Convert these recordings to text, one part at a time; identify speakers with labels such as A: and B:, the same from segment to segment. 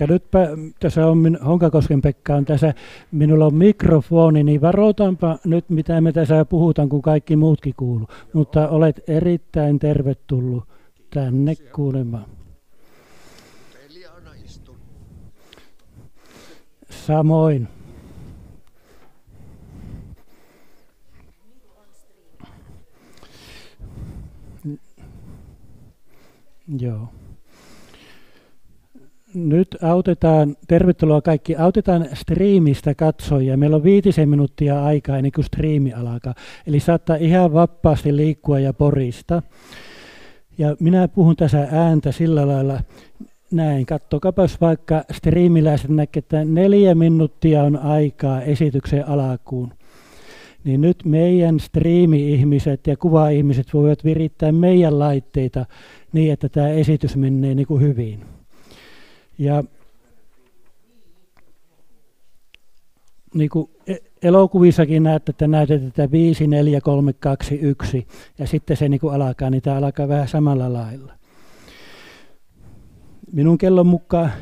A: Pekka. Nytpä tässä on Honkakosken Pekka on tässä. Minulla on mikrofoni, niin varoitanpa nyt, mitä me tässä puhutaan, kun kaikki muutkin kuuluu. Mutta olet erittäin tervetullut tänne kuulemaan. Samoin. Joo. Nyt tervetuloa kaikki, autetaan striimistä katsojia. Meillä on 5 minuuttia aikaa ennen kuin striimi alkaa. Eli saattaa ihan vapaasti liikkua ja porista. Ja minä puhun tässä ääntä sillä lailla, näin, katsokapas vaikka striimiläiset näkee, että 4 minuuttia on aikaa esityksen alkuun. Niin nyt meidän striimi-ihmiset ja kuva-ihmiset voivat virittää meidän laitteita niin, että tämä esitys menee niin kuin hyvin. Ja niin kuin elokuvissakin näette, että näytetään 5, 4, 3, 2, 1 ja sitten se niin kuin alkaa, niin tämä alkaa vähän samalla lailla. Minun kellon mukaan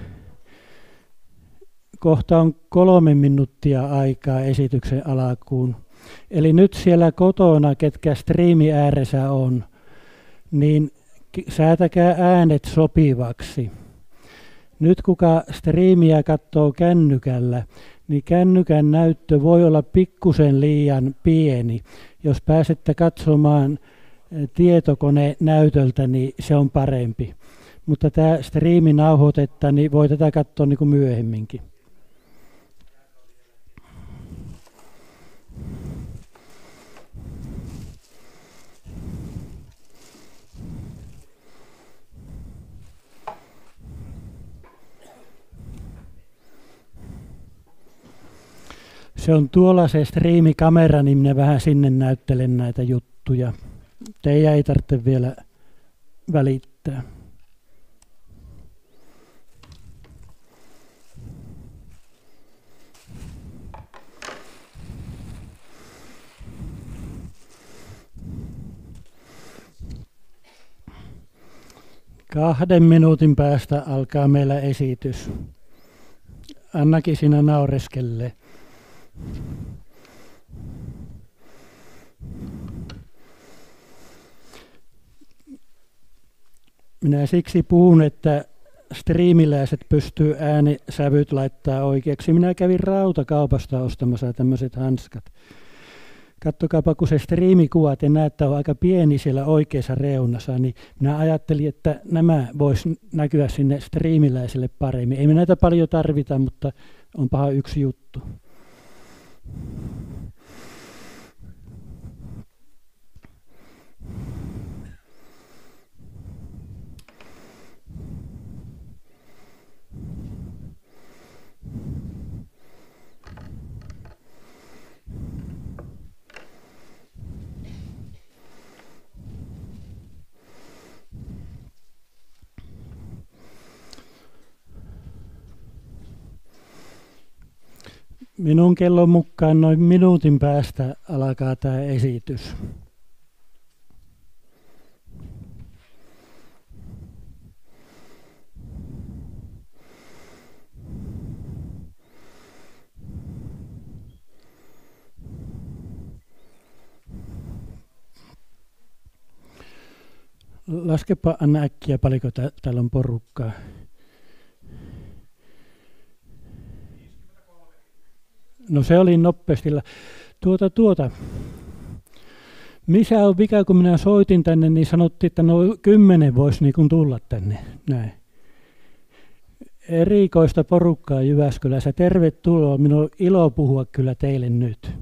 A: kohta on 3 minuuttia aikaa esityksen alkuun. Eli nyt siellä kotona, ketkä striimi ääressä on, niin säätäkää äänet sopivaksi. Nyt kuka striimiä katsoo kännykällä, niin kännykän näyttö voi olla pikkusen liian pieni. Jos pääsette katsomaan tietokonenäytöltä, niin se on parempi. Mutta tämä striiminauhoitetta, niin voi tätä katsoa niin kuin myöhemminkin. Se on tuolla se striimikamera, niin minä vähän sinne näyttelen näitä juttuja. Teidän ei tarvitse vielä välittää. Kahden minuutin päästä alkaa meillä esitys. Annakin siinä naureskelee. Minä siksi puhun, että striimiläiset pystyy äänisävyt laittaa oikeaksi. Minä kävin rautakaupasta ostamassa tämmöiset hanskat. Katsokaapa, kun se striimikuva, te näette, on aika pieni siellä oikeassa reunassa, niin minä ajattelin, että nämä vois näkyä sinne striimiläiselle paremmin. Ei me näitä paljon tarvita, mutta onpahan yksi juttu. Minun kellon mukaan noin minuutin päästä alkaa tämä esitys. Laskepa Anna äkkiä, paljonko täällä on porukkaa. No se oli nopeasti. Missä on vika, kun minä soitin tänne, niin sanottiin, että no 10 voisi niin kuin tulla tänne. Näin. Erikoista porukkaa Jyväskylässä. Tervetuloa. Minun on ilo puhua kyllä teille nyt.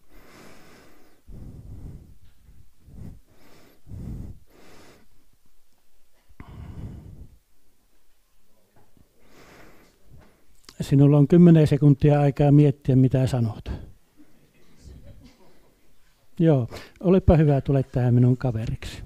A: Sinulla on 10 sekuntia aikaa miettiä, mitä sanot. Joo, olepa hyvä, tule tähän minun kaveriksi.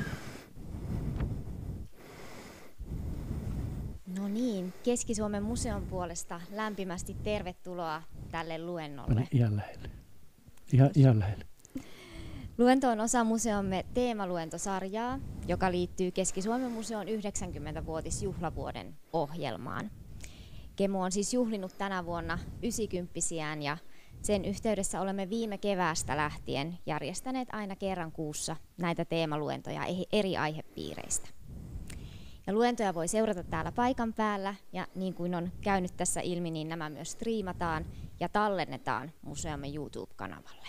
B: No niin, Keski-Suomen museon puolesta lämpimästi tervetuloa tälle luennolle.
A: Pane ihan lähelle. Ihan lähelle.
B: Luento on osa museomme teemaluentosarjaa, joka liittyy Keski-Suomen museon 90-vuotisjuhlavuoden ohjelmaan. Kemu on siis juhlinut tänä vuonna 90-vuotiaan ja sen yhteydessä olemme viime keväästä lähtien järjestäneet aina kerran kuussa näitä teemaluentoja eri aihepiireistä. Ja luentoja voi seurata täällä paikan päällä ja niin kuin on käynyt tässä ilmi, niin nämä myös striimataan ja tallennetaan museomme YouTube-kanavalle.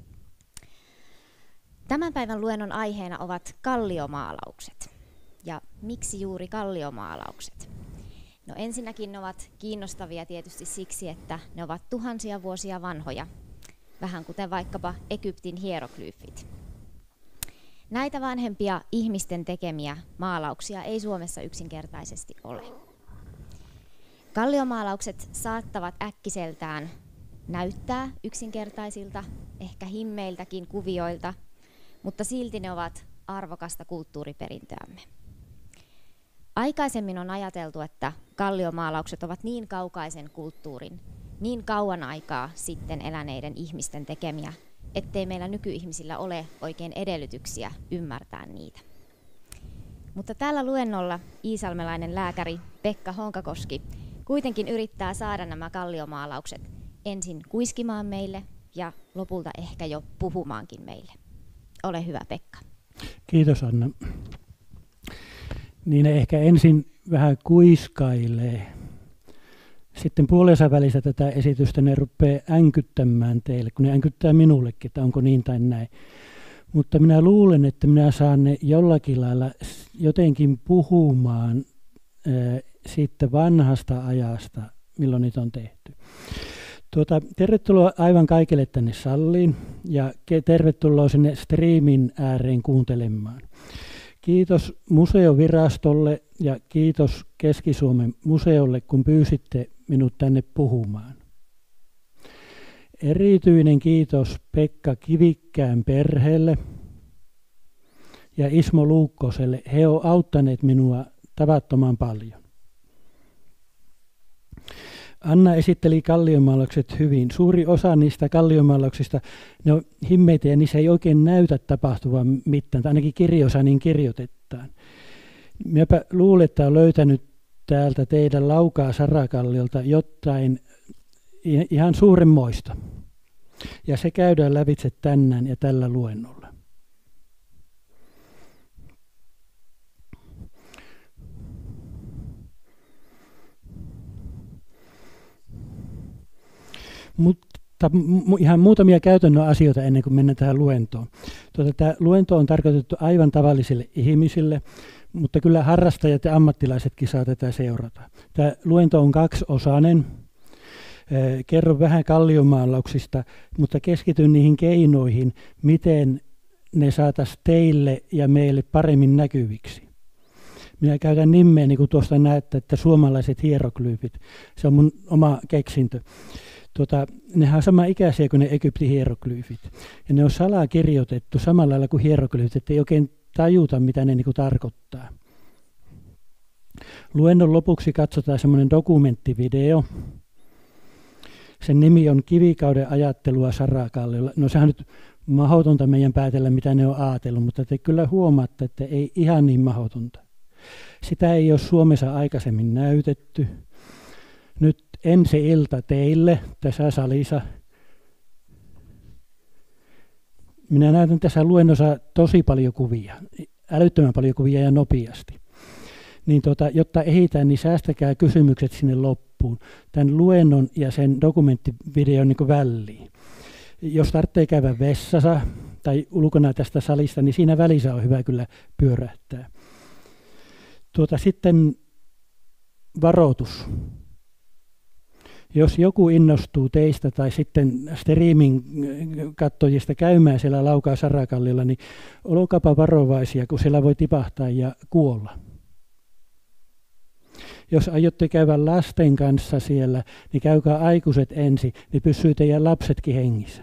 B: Tämän päivän luennon aiheena ovat kalliomaalaukset. Ja miksi juuri kalliomaalaukset? No ensinnäkin ne ovat kiinnostavia tietysti siksi, että ne ovat tuhansia vuosia vanhoja, vähän kuten vaikkapa Egyptin hieroglyfit. Näitä vanhempia ihmisten tekemiä maalauksia ei Suomessa yksinkertaisesti ole. Kalliomaalaukset saattavat äkkiseltään näyttää yksinkertaisilta, ehkä himmeiltäkin kuvioilta, mutta silti ne ovat arvokasta kulttuuriperintöämme. Aikaisemmin on ajateltu, että kalliomaalaukset ovat niin kaukaisen kulttuurin, niin kauan aikaa sitten eläneiden ihmisten tekemiä, ettei meillä nykyihmisillä ole oikein edellytyksiä ymmärtää niitä. Mutta tällä luennolla iisalmelainen lääkäri Pekka Honkakoski kuitenkin yrittää saada nämä kalliomaalaukset ensin kuiskimaan meille ja lopulta ehkä jo puhumaankin meille. Ole hyvä, Pekka.
A: Kiitos, Anna. Niin ne ehkä ensin vähän kuiskailee. Sitten puolensa välissä tätä esitystä ne rupeaa änkyttämään teille, kun ne änkyttää minullekin, että onko niin tai näin. Mutta minä luulen, että minä saan ne jollakin lailla jotenkin puhumaan siitä vanhasta ajasta, milloin niitä on tehty. Tervetuloa aivan kaikille tänne salliin ja tervetuloa sinne striimin ääreen kuuntelemaan. Kiitos museovirastolle ja kiitos Keski-Suomen museolle, kun pyysitte minut tänne puhumaan. Erityinen kiitos Pekka Kivikkään perheelle ja Ismo Luukkoselle. He ovat auttaneet minua tavattoman paljon. Anna esitteli kalliomaalaukset hyvin. Suuri osa niistä kalliomaalauksista, ne on himmeitä ja niissä ei oikein näytä tapahtuvan mitään, tai ainakin kirjoissa niin kirjoitetaan. Minäpä luulen, että olen löytänyt täältä teidän Laukaa Sarakalliolta jotain ihan suuremmoista. Ja se käydään lävitse tänään ja tällä luennolla. Mutta ihan muutamia käytännön asioita ennen kuin mennään tähän luentoon. Tämä luento on tarkoitettu aivan tavallisille ihmisille, mutta kyllä harrastajat ja ammattilaisetkin saa tätä seurata. Tämä luento on kaksiosainen. Kerron vähän kalliomaalauksista, mutta keskityn niihin keinoihin, miten ne saataisiin teille ja meille paremmin näkyviksi. Minä käytän nimeä, niin kuin tuosta näette, että suomalaiset hieroglyfit. Se on mun oma keksintö. Nehän on sama ikäisiä kuin ne Egyptin hieroglyfit. Ja ne on salakirjoitettu samalla lailla kuin hieroglyfit, että ei oikein tajuta, mitä ne niin tarkoittaa. Luennon lopuksi katsotaan semmoinen dokumenttivideo. Sen nimi on Kivikauden ajattelua Sarakalliolla. No sehän on nyt mahdotonta meidän päätellä, mitä ne on ajatellut, mutta te kyllä huomaatte, että ei ihan niin mahdotonta. Sitä ei ole Suomessa aikaisemmin näytetty. Nyt ensi ilta teille tässä salissa. Minä näytän tässä luennossa tosi paljon kuvia, älyttömän paljon kuvia ja nopeasti. Niin jotta ehditään, niin säästäkää kysymykset sinne loppuun. Tämän luennon ja sen dokumenttivideon niin väliin. Jos tarvitsee käydä vessassa tai ulkona tästä salista, niin siinä välissä on hyvä kyllä pyörähtää. Sitten varoitus. Jos joku innostuu teistä tai sitten streamin katsojista käymään siellä Laukaa Sarakalliolla, niin olkaapa varovaisia, kun siellä voi tipahtaa ja kuolla. Jos aiotte käydä lasten kanssa siellä, niin käykää aikuiset ensin, niin pysyy teidän lapsetkin hengissä.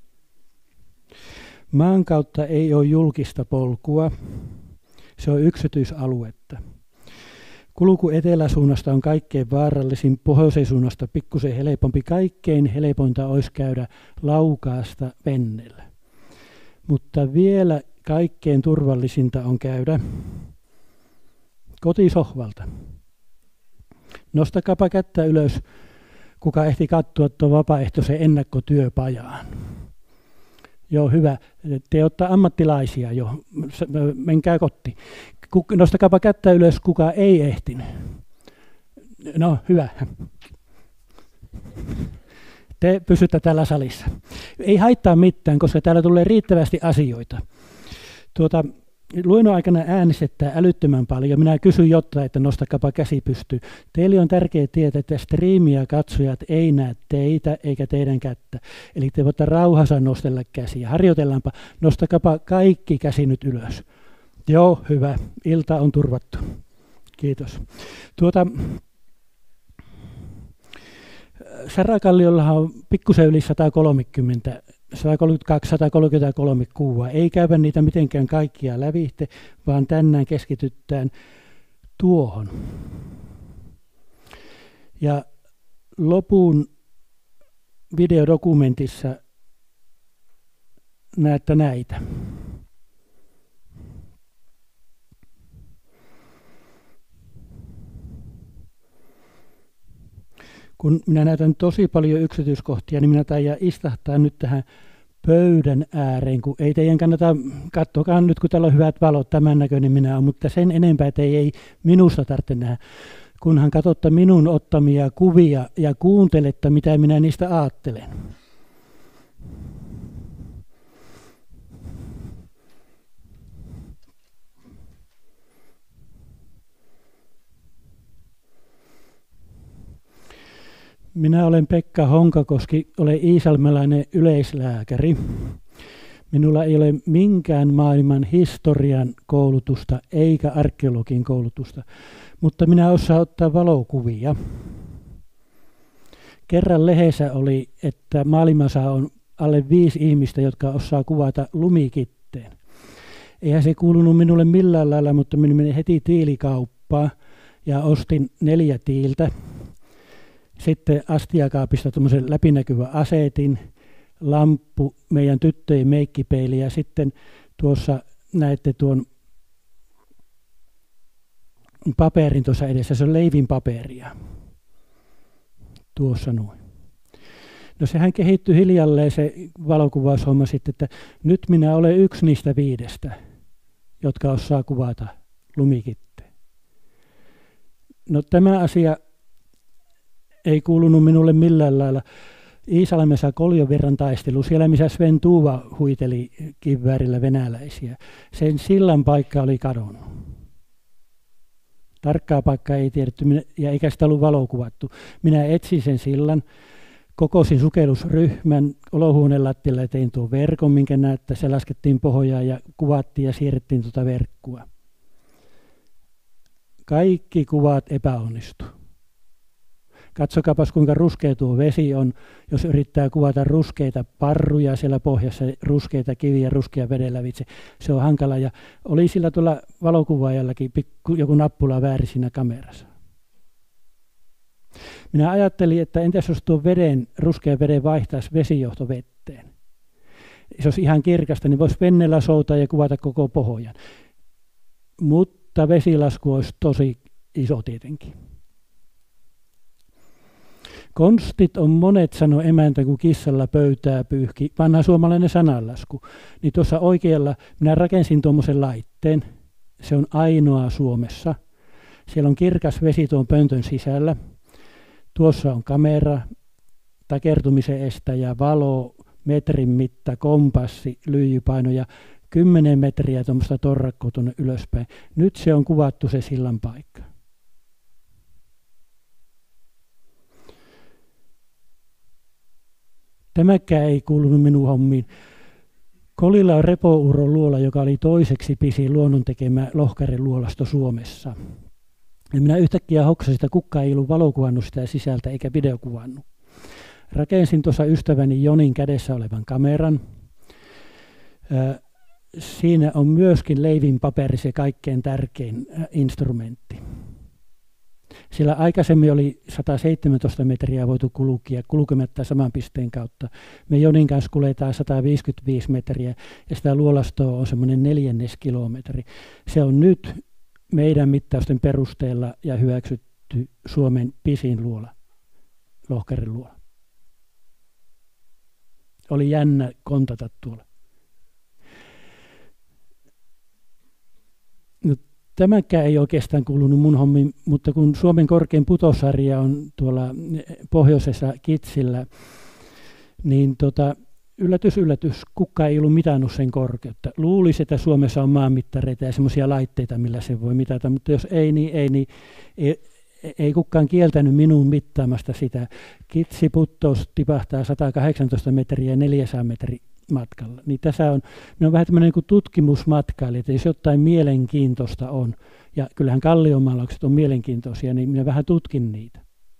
A: Maan kautta ei ole julkista polkua, se on yksityisaluetta. Kulku eteläsuunnasta on kaikkein vaarallisin, pohjoisen suunnasta pikkusen helpompi. Kaikkein helpointa olisi käydä Laukaasta veneellä. Mutta vielä kaikkein turvallisinta on käydä kotisohvalta. Nostakaapa kättä ylös, kuka ehti katsoa tuon vapaaehtoisen ennakkotyöpajaan. Joo, hyvä. Te olette ammattilaisia jo. Menkää kotiin. Nostakaapa kättä ylös, kuka ei ehtinyt. No, hyvä. Te pysytte täällä salissa. Ei haittaa mitään, koska täällä tulee riittävästi asioita. Luennon aikana äänestetään älyttömän paljon. Minä kysyn jotain, että nostakaapa käsi pystyyn. Teille on tärkeää tietää, että striimiä katsojat ei näe teitä eikä teidän kättä. Eli te voitte rauhassa nostella käsiä. Harjoitellaanpa. Nostakaapa kaikki käsi nyt ylös. Joo, hyvä. Ilta on turvattu. Kiitos. Sarakalliolla on pikkusen yli 130, 132, 133 kuvaa. Ei käydä niitä mitenkään kaikkia lävitse, vaan tänään keskitytään tuohon. Ja lopun videodokumentissa näette näitä. Kun minä näytän tosi paljon yksityiskohtia, niin minä taidan istahtaa nyt tähän pöydän ääreen, kun ei teidän kannata, katsokaa nyt kun täällä on hyvät valot, tämän näköinen minä olen, mutta sen enempää, että ei minusta tarvitse nähdä. Kunhan katsotte minun ottamia kuvia ja kuuntelette, mitä minä niistä ajattelen. Minä olen Pekka Honkakoski, olen iisalmelainen yleislääkäri. Minulla ei ole minkään maailman historian koulutusta eikä arkeologin koulutusta, mutta minä osaan ottaa valokuvia. Kerran lehdessä oli, että maailmassa on alle 5 ihmistä, jotka osaa kuvata lumikitteen. Eihän se kuulunut minulle millään lailla, mutta minä menin heti tiilikauppaan ja ostin 4 tiiltä. Sitten astiakaapista tuommoisen läpinäkyvän asetin, lamppu, meidän tyttöjen meikkipeili ja sitten tuossa näette tuon paperin tuossa edessä, se on leivin paperia. Tuossa noin. No sehän kehittyi hiljalleen se valokuvaushomma sitten, että nyt minä olen yksi niistä 5, jotka osaa kuvata lumikitteen. No tämä asia ei kuulunut minulle millään lailla. Iisalmessa Koljovirran taistelu, siellä missä Sven Tuuva huiteli kiväärillä venäläisiä. Sen sillan paikka oli kadonnut. Tarkkaa paikkaa ei tiedetty ja eikä sitä ollut valokuvattu. Minä etsin sen sillan, kokosin sukellusryhmän, olohuoneen lattialla tein tuon verkon, minkä näyttää. Se laskettiin pohjaan ja kuvattiin ja siirrettiin tuota verkkoa. Kaikki kuvat epäonnistu. Katsokaapas kuinka ruskea tuo vesi on, jos yrittää kuvata ruskeita parruja siellä pohjassa, ruskeita kiviä, ruskea veden lävitse. Se on hankala ja oli sillä tuolla valokuvaajallakin joku nappula väärin siinä kamerassa. Minä ajattelin, että entäs jos tuo ruskean veden vaihtaisi vesijohtovetteen. Se olisi ihan kirkasta, niin voisi veneellä soutaa ja kuvata koko pohjan. Mutta vesilasku olisi tosi iso tietenkin. Konstit on monet, sanoi emäntä, kun kissalla pöytää pyyhki. Vanha suomalainen sananlasku. Niin tuossa oikealla minä rakensin tuommoisen laitteen. Se on ainoa Suomessa. Siellä on kirkas vesi tuon pöntön sisällä. Tuossa on kamera, takertumisen estäjä, valo, metrin mitta, kompassi, lyijypaino ja 10 metriä tuommoista torrakkoa tuonne ylöspäin. Nyt se on kuvattu se sillan paikka. Tämäkään ei kuulunut minun hommiin. Kolilla on Repouron luola, joka oli toiseksi pisin luonnon tekemä lohkariluolasto Suomessa. Ja minä yhtäkkiä hoksasin, että kukaan ei ollut valokuvannut sitä sisältä eikä videokuvannut. Rakensin tuossa ystäväni Jonin kädessä olevan kameran. Siinä on myöskin leivin paperi se kaikkein tärkein instrumentti. Siellä aikaisemmin oli 117 metriä voitu kulkea kulkematta saman pisteen kautta. Me Jonin kanssa kuljetaan 155 metriä ja sitä luolastoa on semmoinen 1/4 kilometri. Se on nyt meidän mittausten perusteella ja hyväksytty pystyyn Suomen pisin luola, lohkaren luola. Oli jännä kontata tuolla. No, tämäkään ei oikeastaan kuulunut mun hommiin, mutta kun Suomen korkein putosarja on tuolla pohjoisessa Kitsillä, niin yllätys, yllätys, kukaan ei ollut mitannut sen korkeutta. Luulisi, että Suomessa on maanmittareita ja semmoisia laitteita, millä se voi mitata, mutta jos ei, niin ei kukaan kieltänyt minun mittaamasta sitä. Kitsi puttous tipahtaa 118 metriä 400 metrin matkalla. Niin tässä on vähän tämmöinen niin kuin tutkimusmatkailija, että jos jotain mielenkiintoista on, ja kyllähän kalliomaalaukset on mielenkiintoisia, niin minä vähän tutkin niitä.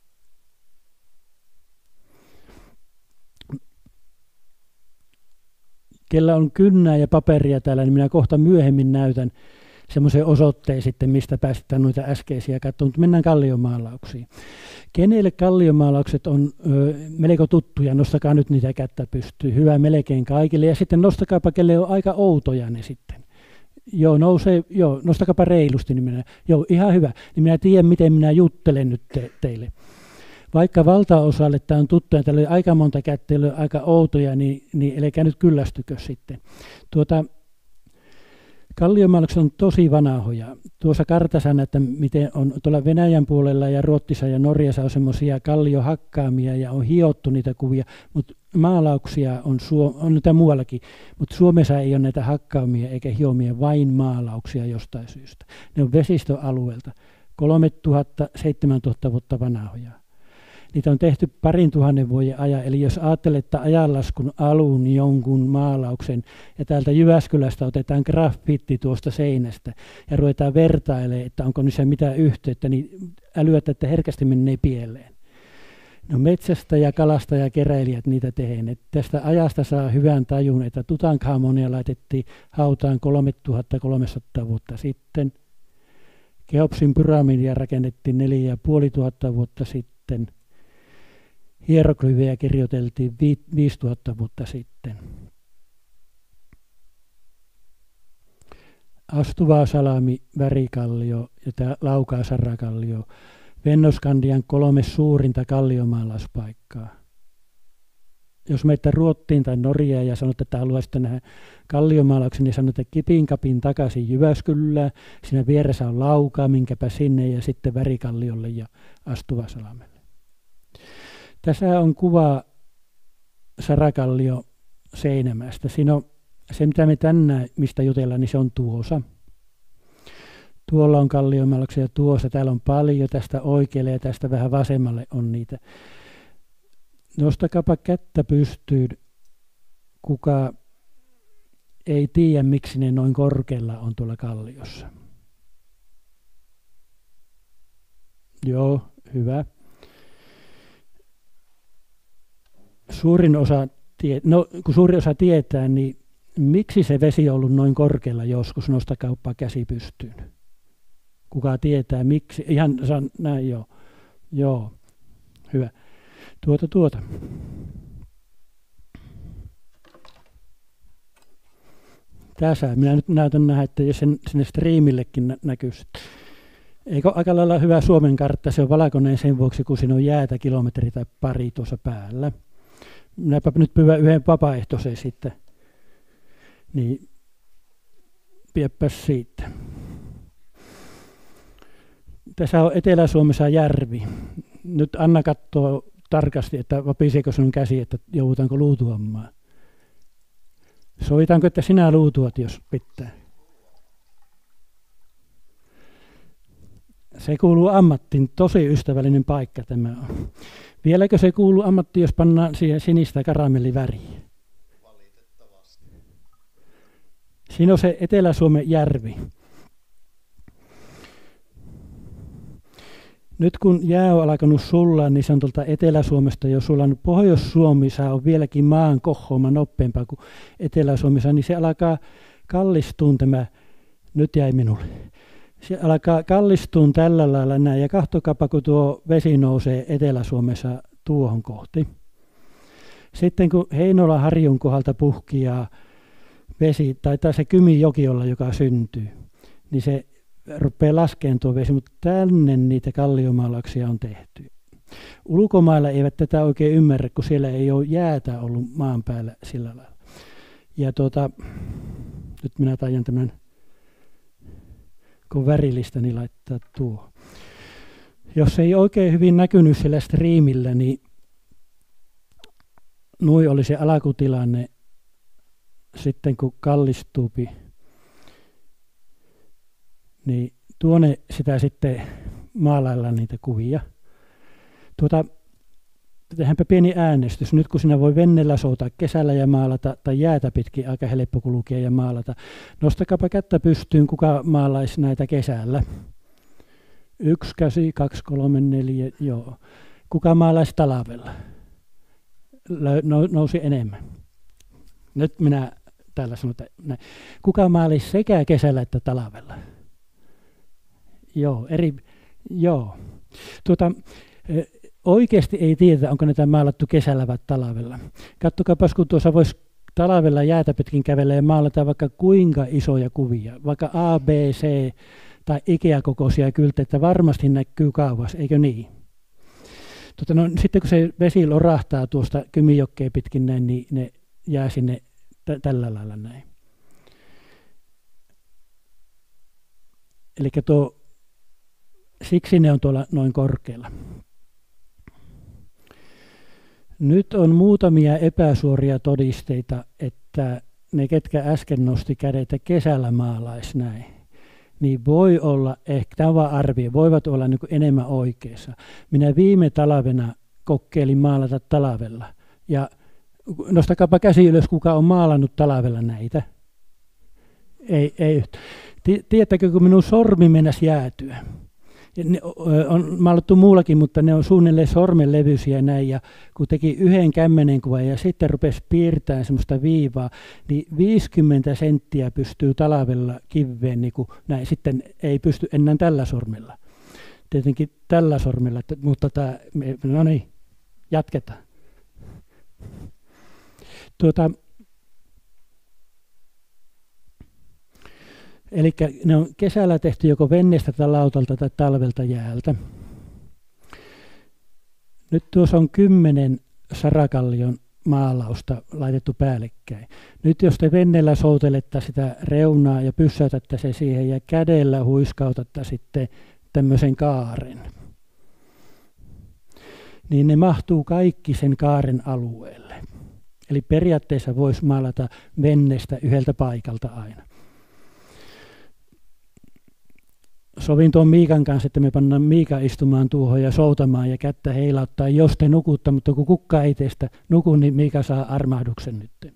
A: Kellä on kynnää ja paperia täällä, niin minä kohta myöhemmin näytän semmoisen osoitteen sitten, mistä päästään noita äskeisiä katsomaan, mutta mennään kalliomaalauksiin. Kenelle kalliomaalaukset on melko tuttuja, nostakaa nyt niitä kättä pystyyn, hyvä melkein kaikille, ja sitten nostakaapa, kelle on aika outoja ne sitten. Joo, nostakaapa reilusti, niin minä, ihan hyvä, niin minä tiedän, miten minä juttelen nyt teille. Vaikka valtaosalle tämä on tuttu ja täällä oli aika monta kättä, aika outoja, niin älkää nyt kyllästykö sitten. Kalliomaalaukset on tosi vanhoja. Tuossa kartassa näette, miten on tuolla Venäjän puolella ja Ruotsissa ja Norjassa on semmoisia kalliohakkaamia ja on hiottu niitä kuvia, mutta maalauksia on niitä muuallakin, mutta Suomessa ei ole näitä hakkaamia eikä hiomia, vain maalauksia jostain syystä. Ne on vesistöalueelta, 3000-7000 vuotta vanhoja. Niitä on tehty 2000 vuoden ajan, eli jos ajattelette ajanlaskun alun jonkun maalauksen, ja täältä Jyväskylästä otetaan graffiitti tuosta seinästä, ja ruvetaan vertailemaan, että onko niissä mitään yhteyttä, niin älyätä, että herkästi menee pieleen. No metsästä ja kalasta ja keräilijät niitä tehneet. Tästä ajasta saa hyvän tajun, että Tutankhamonia laitettiin hautaan 3300 vuotta sitten. Keopsin pyramidia rakennettiin 4500 vuotta sitten. Hieroglyfejä kirjoiteltiin 5000 vuotta sitten. Astuvaasalami, värikallio ja tämä Laukaasarrakallio. Vennoskandian 3 suurinta kalliomaalauspaikkaa. Jos meitä Ruottiin tai Norjaan ja sanotte, että haluaisitte nähdä kalliomaalauksen, niin sanotte kipinkapin takaisin Jyväskylään. Siinä vieressä on Laukaa, minkäpä sinne ja sitten Värikalliolle ja Astuvaasalamelle. Tässä on kuva Sarakallio Seinämästä. Siinä on se, mitä me tänään, mistä jutellaan, niin se on tuossa. Tuolla on kalliomaalauksia tuossa. Täällä on paljon tästä oikealle ja tästä vähän vasemmalle on niitä. Nostakaapa kättä pystyyn, kuka ei tiedä, miksi ne noin korkealla on tuolla kalliossa. Joo, hyvä. Kun suurin osa tietää, niin miksi se vesi on ollut noin korkealla joskus, nostakaapa käsi pystyyn. Kuka tietää, miksi? Ihan näin, joo. Joo, hyvä. Tässä minä nyt näytän nähdä, että jos sinne striimillekin näkyisi. Eikö aika lailla hyvä Suomen kartta? Se on valkoinen sen vuoksi, kun siinä on jäätä kilometri tai pari tuossa päällä. Minäpä nyt pyydän yhden vapaaehtoisen sitten. Niin, piepäs siitä. Tässä on Etelä-Suomessa järvi. Nyt Anna katsoo tarkasti, että vapiseeko sinun käsi, että joudutaanko luutuamaan. Sovitanko, että sinä luutuat, jos pitää? Se kuuluu ammattiin, tosi ystävällinen paikka tämä on. Vieläkö se kuuluu ammattiin, jos pannaan siihen sinistä karamelliväriä? Valitettavasti. Siinä on se Etelä-Suomen järvi. Nyt kun jää on alkanut sulaa, niin se on tuolta Etelä-Suomesta jo sulannut. Pohjois-Suomessa on vieläkin maan kohoama nopeampaa kuin Etelä-Suomessa, niin se alkaa kallistuun tämä, nyt jäi minulle. Se alkaa kallistuun tällä lailla näin, ja katsokaapa, kun tuo vesi nousee Etelä-Suomessa tuohon kohti. Sitten kun Heinolan harjun kohdalta puhkiaa vesi, tai se Kymijoki olla, joka syntyy, niin se rupeaa laskemaan tuo vesi, mutta tänne niitä kalliomaalauksia on tehty. Ulkomailla eivät tätä oikein ymmärrä, kun siellä ei ole jäätä ollut maan päällä sillä lailla. Ja nyt minä taidan tämän, kun värillistä, niin laittaa tuo. Jos ei oikein hyvin näkynyt siellä striimillä, niin nui oli se alkutilanne sitten kun kallistuupi, niin tuonne sitä sitten maalaillaan niitä kuvia. Tehdäänpä pieni äänestys. Nyt kun sinä voi veneellä soutaa kesällä ja maalata, tai jäätä pitkin aika helppo kulkea ja maalata. Nostakaapa kättä pystyyn, kuka maalaisi näitä kesällä. 1 käsi, 2, 3, 4, joo. Kuka maalaisi talvella? Nousi enemmän. Nyt minä täällä sanon, että näin. Kuka maalaisi sekä kesällä että talvella? Joo. Oikeasti ei tiedetä, onko näitä maalattu kesällä vai talvella. Katsokaapas, kun tuossa voisi talvella jäätä pitkin kävellä ja maalata vaikka kuinka isoja kuvia, vaikka A, B, C tai Ikea-kokoisia kylttejä, varmasti näkyy kauas, eikö niin? Sitten kun se vesi lorahtaa tuosta Kymijokkeen pitkin näin, niin ne jää sinne tällä lailla näin. Eli siksi ne on tuolla noin korkealla. Nyt on muutamia epäsuoria todisteita, että ne, ketkä äsken nosti kädet ja kesällä maalaisi näin, niin voi olla, ehkä tämä on vaan arvio, voivat olla niin kuin enemmän oikeassa. Minä viime talvena kokeilin maalata talvella. Ja nostakaapa käsi ylös, kuka on maalannut talvella näitä. Ei. Tiedättekö, kun minun sormi mennäisi jäätyä? Ne on maalattu muullakin, mutta ne on suunnilleen sormenlevyisiä näin, ja kun teki yhden kämmenen kuvan ja sitten rupesi piirtämään semmoista viivaa, niin 50 senttiä pystyy talvella kiveen, niin kuin näin. Sitten ei pysty enää tällä sormella. Tietenkin tällä sormella, mutta no niin, jatketaan. Eli ne on kesällä tehty joko venneestä tai lautalta tai talvelta jäältä. Nyt tuossa on 10 Sarakallion maalausta laitettu päällekkäin. Nyt jos te veneellä soutelette sitä reunaa ja pyssäytätte se siihen ja kädellä huiskautatte sitten tämmöisen kaaren, niin ne mahtuu kaikki sen kaaren alueelle. Eli periaatteessa voisi maalata venneestä yhdeltä paikalta aina. Sovin tuon Miikan kanssa, että me pannaan Miika istumaan tuohon ja soutamaan ja kättä heilauttaa, jos te nukutta, mutta kun kukaan ei teistä nuku, niin Miika saa armahduksen nyt.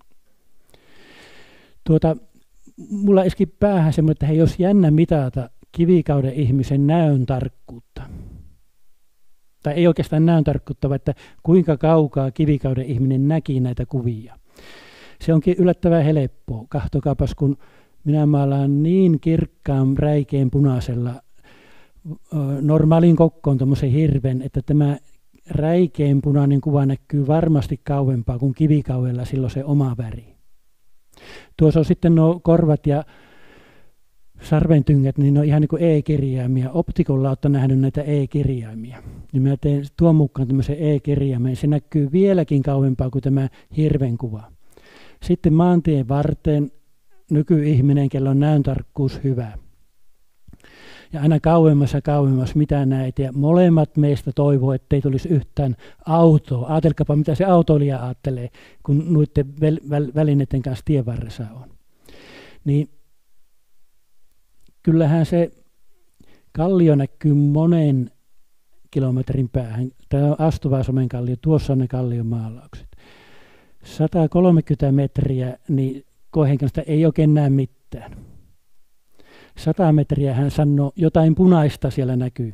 A: Mulla iski päähän semmoinen, että hei, jos jännä mitata kivikauden ihmisen näön tarkkuutta, tai ei oikeastaan näön tarkkuutta, vaan että kuinka kaukaa kivikauden ihminen näki näitä kuvia. Se onkin yllättävän helppoa. Kahtokaapas, kun minä maalaan niin kirkkaan räikeän punaisella normaalin kokkoon tuommoisen hirven, että tämä räikeän punainen kuva näkyy varmasti kauempaa kuin kivikaudella silloin se oma väri. Tuossa on sitten nuo korvat ja sarventyngät, niin ne on ihan niin kuin E-kirjaimia. Optikolla olette nähnyt näitä E-kirjaimia. Niin mä teen tuon mukaan tämmöisen E-kirjaimen. Se näkyy vieläkin kauempaa kuin tämä hirven kuva. Sitten maantien varteen nykyihminen, kello on näöntarkkuus hyvä. Ja aina kauemmas mitä näet. Ja molemmat meistä toivoo, ettei tulisi yhtään autoa. Ajatelkaapa, mitä se autoilija ajattelee, kun noiden välineiden kanssa tien varressa on. Niin kyllähän se kallio näkyy monen kilometrin päähän. Tämä on Astuvaisomen kallio, tuossa on ne kalliomaalaukset. 130 metriä, niin koehenkilöstä ei oikein näe mitään. 100 metriä hän sanoo, jotain punaista siellä näkyy.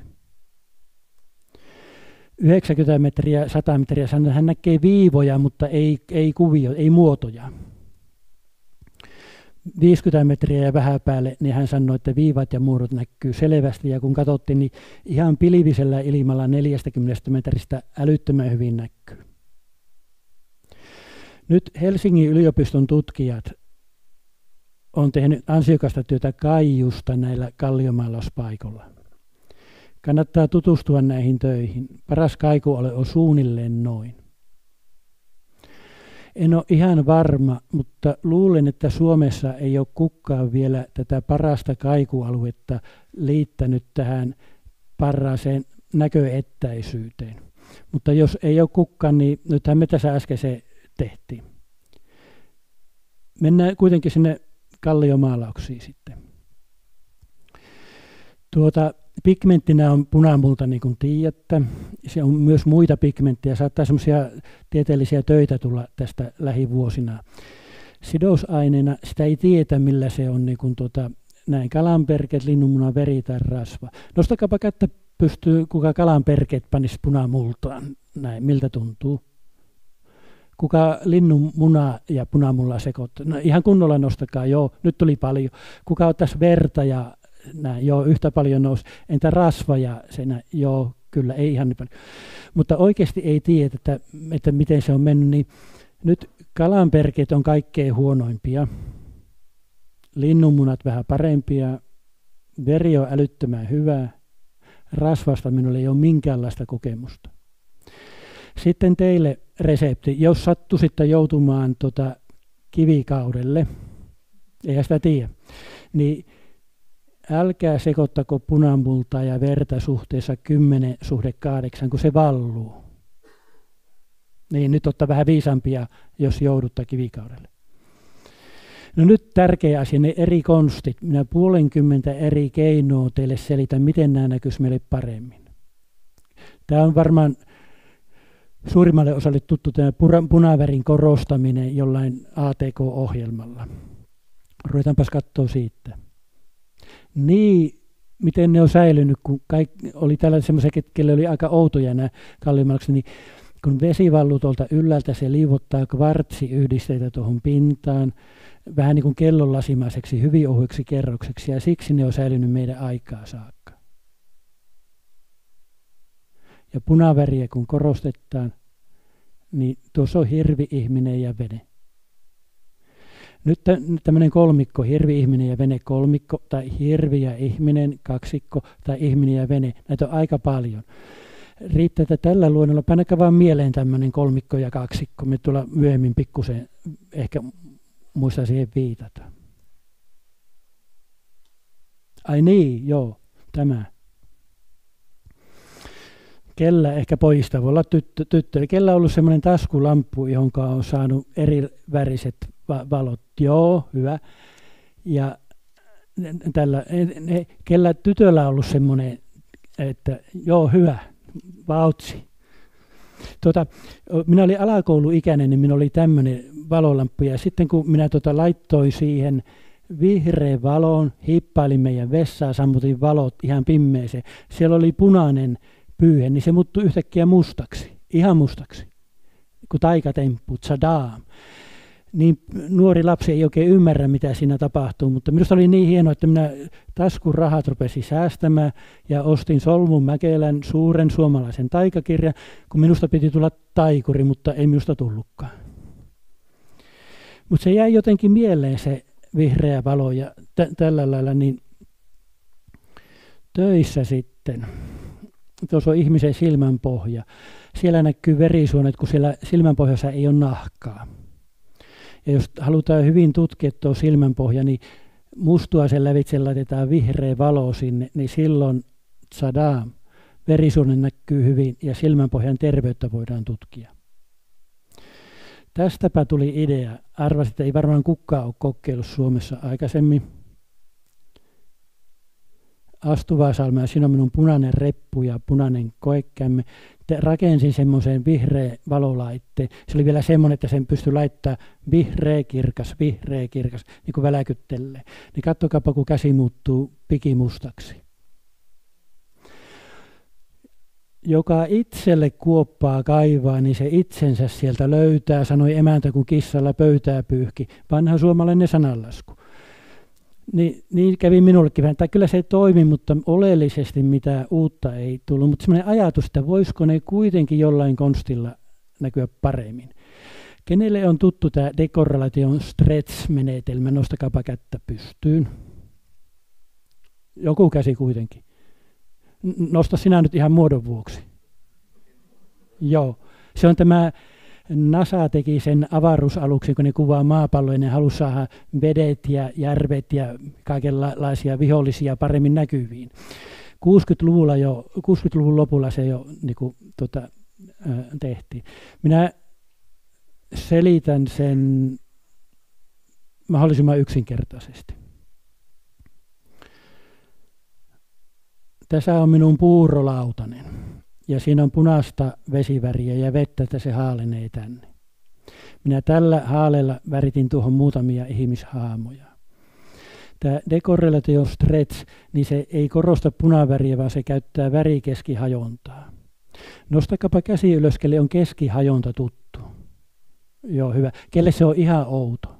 A: 90 metriä, 100 metriä sanoo, hän näkee viivoja, mutta ei kuvia, ei muotoja. 50 metriä ja vähän päälle, niin hän sanoi, että viivat ja muodot näkyy selvästi. Ja kun katsottiin, niin ihan pilvisellä ilmalla 40 metristä älyttömän hyvin näkyy. Nyt Helsingin yliopiston tutkijat olen tehnyt ansiokasta työtä kaiusta näillä kalliomaalauspaikoilla. Kannattaa tutustua näihin töihin. Paras kaikualue on suunnilleen noin. En ole ihan varma, mutta luulen, että Suomessa ei ole kukaan vielä tätä parasta kaikualuetta liittänyt tähän parhaaseen näköettäisyyteen. Mutta jos ei ole kukaan, niin nythän me tässä äsken se tehtiin. Mennään kuitenkin sinne kalliomaalauksiin sitten. Pigmenttinä on punamulta, niin kuin tiedätte. Se on myös muita pigmenttejä. Saattaa semmoisia tieteellisiä töitä tulla tästä lähivuosina. Sidosaineena sitä ei tiedä, millä se on niin kuin näin kalanperkeet, linnunmunan veri tai rasva. Nostakaapa kättä pystyy, kuka kalanperkeet panisi punamultaan. Näin, miltä tuntuu? Kuka linnunmuna ja punamulla sekoittaa? No, ihan kunnolla nostakaa, joo, nyt tuli paljon. Kuka ottaisi verta ja näin, joo, yhtä paljon nousi. Entä rasva ja se näin, joo, kyllä, ei ihan niin paljon. Mutta oikeasti ei tiedä, että miten se on mennyt, niin nyt kalanperkeet on kaikkein huonoimpia. Linnunmunat vähän parempia. Veri on älyttömän hyvä. Rasvasta minulla ei ole minkäänlaista kokemusta. Sitten teille resepti, jos sattuisitte joutumaan kivikaudelle, eihän sitä tiedä, niin älkää sekoittako punamultaa ja verta suhteessa 10:8, kun se valluu. Niin nyt ottaa vähän viisampia, jos joudutta kivikaudelle. No nyt tärkeä asia, ne eri konstit. Minä 50 eri keinoa teille selitän, miten nämä näkyisi meille paremmin. Tämä on varmaan suurimmalle osalle tuttu tämä punavärin korostaminen jollain ATK-ohjelmalla. Ruvetaanpas katsoa siitä. Niin, miten ne on säilynyt, kun oli täällä semmoisia, kelle oli aika outoja nämä kalliomaalaukset, niin kun vesi valluu tuolta ylhäältä, se liivottaa kvartsiyhdisteitä tuohon pintaan, vähän niin kuin kellonlasimaiseksi, hyvin ohuiksi kerrokseksi, ja siksi ne on säilynyt meidän aikaa saakka. Ja punaväriä kun korostetaan, niin tuossa on hirvi, ihminen ja vene. Nyt tämmöinen kolmikko, hirvi, ihminen ja vene kolmikko, tai hirvi ja ihminen kaksikko, tai ihminen ja vene, näitä on aika paljon. Riittää, että tällä luonnolla painakaa vaan mieleen tämmöinen kolmikko ja kaksikko. Me tulla myöhemmin pikkusen ehkä muista siihen viitata. Ai niin, joo, tämä. Kellä ehkä pojista voi olla tyttö. Kellä on ollut semmoinen taskulamppu, johon on saanut eri väriset valot. Joo, hyvä. Ja kellä tytöllä on ollut semmoinen, että joo, hyvä, vautsi. Minä olin alakouluikäinen, niin minulla oli tämmöinen valolamppu. Ja sitten kun minä laittoin siihen vihreän valon, hippailin meidän vessaa, sammutin valot ihan pimmeeseen. Siellä oli punainen pyyhe, niin se muuttui yhtäkkiä mustaksi, ihan mustaksi, kun taikatemppu, tsadam. Niin nuori lapsi ei oikein ymmärrä, mitä siinä tapahtuu, mutta minusta oli niin hienoa, että minä taskun rahat rupesin säästämään ja ostin Solmun Mäkelän suuren suomalaisen taikakirjan, kun minusta piti tulla taikuri, mutta ei minusta tullutkaan. Mutta se jäi jotenkin mieleen se vihreä valo ja tällä lailla niin töissä sitten. Tuossa on ihmisen silmänpohja. Siellä näkyy verisuonet, kun siellä silmänpohjassa ei ole nahkaa. Ja jos halutaan hyvin tutkia tuo silmänpohja, niin mustuaisen lävitse laitetaan vihreä valo sinne, niin silloin tsadam, verisuone näkyy hyvin ja silmänpohjan terveyttä voidaan tutkia. Tästäpä tuli idea. Arvasin, että ei varmaan kukaan ole kokeillut Suomessa aikaisemmin. Astuvaisalmea, siinä on minun punainen reppu ja punainen koekämme. Rakensin semmoisen vihreä valolaitteen. Se oli vielä semmoinen, että sen pystyi laittamaan vihreä kirkas, niin kuin väläkyttelee. Niin katsokaapa, kun käsi muuttuu pikimustaksi. Joka itselle kuoppaa kaivaa, niin se itsensä sieltä löytää, sanoi emäntä, kun kissalla pöytää pyyhki. Vanha suomalainen sananlasku. Niin kävi minullekin vähän. Tai kyllä se toimi, mutta oleellisesti mitään uutta ei tullut. Mutta semmoinen ajatus, että voisiko ne kuitenkin jollain konstilla näkyä paremmin. Kenelle on tuttu tämä dekorrelation stretch-menetelmä? Nostakaapa kättä pystyyn. Joku käsi kuitenkin. Nosta sinä nyt ihan muodon vuoksi. Joo. Se on tämä, NASA teki sen avaruusaluksen, kun ne kuvaa maapalloa, ja ne halusi saada vedet ja järvet ja kaikenlaisia vihollisia paremmin näkyviin. 60-luvun lopulla se jo niin kuin, tehtiin. Minä selitän sen mahdollisimman yksinkertaisesti. Tässä on minun puurolautanen ja siinä on punaista vesiväriä ja vettä, että se haalenee tänne. Minä tällä haaleella väritin tuohon muutamia ihmishaamoja. Tämä decorrelation stretch, niin se ei korosta punaväriä, vaan se käyttää värikeskihajontaa. Nostakapa käsi ylös, kelle on keskihajonta tuttu. Joo, hyvä. Kelle se on ihan outo?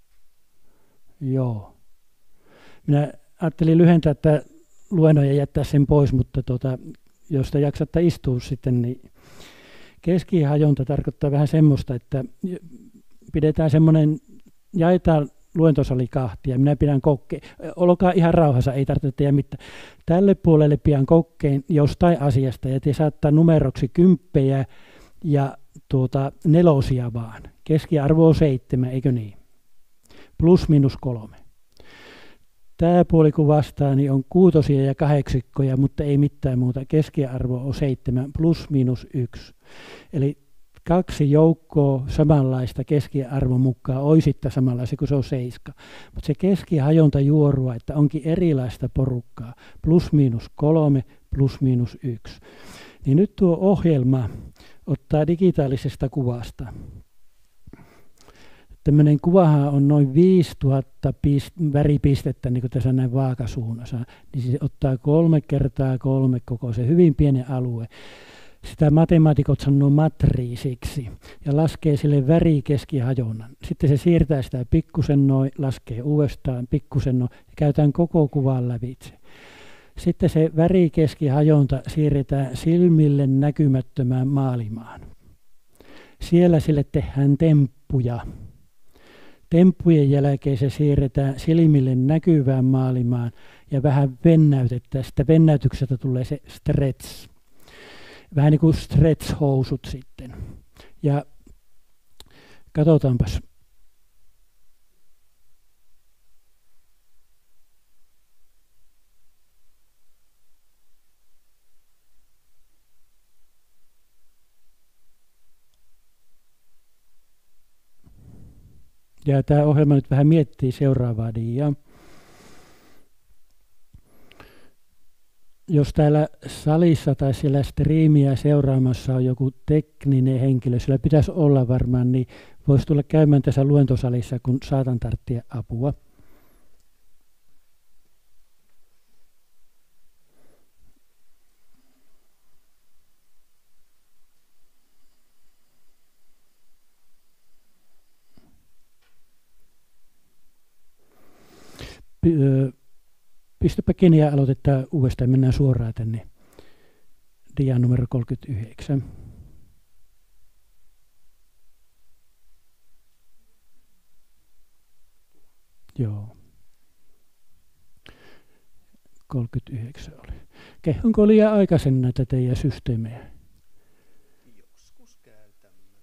A: Joo. Minä ajattelin lyhentää tätä luennon ja jättää sen pois, mutta jos te jaksatte istua sitten, niin keskihajonta tarkoittaa vähän semmoista, että pidetään semmoinen, jaetaan luentosali kahtia. Minä pidän kokkeen. Olkaa ihan rauhassa, ei tarvitse tehdä mitään. Tälle puolelle pian kokkeen jostain asiasta ja te saattaa numeroksi 10 ja 4 vaan. Keskiarvo on 7, eikö niin? Plus miinus 3. Tämä puoli kun vastaa, niin on 6 ja 8, mutta ei mitään muuta. Keskiarvo on 7 plus miinus 1. Eli 2 joukkoa samanlaista keskiarvon mukaan oisitta samanlaista kuin se on 7. Mutta se keskihajonta juorua, että onkin erilaista porukkaa. Plus miinus 3, plus miinus 1. Niin nyt tuo ohjelma ottaa digitaalisesta kuvasta. Tämmöinen kuvahan on noin 5000 väripistettä, niin kuin tässä näin vaakasuunnassa. Niin se ottaa 3 × 3 koko se hyvin pienen alue. Sitä matemaatikot sanoo matriisiksi ja laskee sille värikeskihajonnan. Sitten se siirtää sitä pikkusen noin, laskee uudestaan pikkusen noin ja käytetään koko kuvan lävitse. Sitten se värikeskihajonta siirretään silmille näkymättömään maailmaan. Siellä sille tehdään temppuja. Temppujen jälkeen se siirretään silmille näkyvään maailmaan ja vähän vennäytetään. Sitä vennäytyksestä tulee se stretch. Vähän niin kuin stretch-housut sitten. Ja katsotaanpas. Ja tämä ohjelma nyt vähän miettii seuraavaa diaa. Jos täällä salissa tai siellä striimiä seuraamassa on joku tekninen henkilö, sillä pitäisi olla varmaan, niin voisi tulla käymään tässä luentosalissa, kun saatan tarvitse apua. Pistäpä kiinni ja aloitetaan uudestaan. Mennään suoraan tänne dia numero 39. Joo. 39 oli. Onko liian aikaisen näitä teidän systeemejä?
C: Joskus käytämme.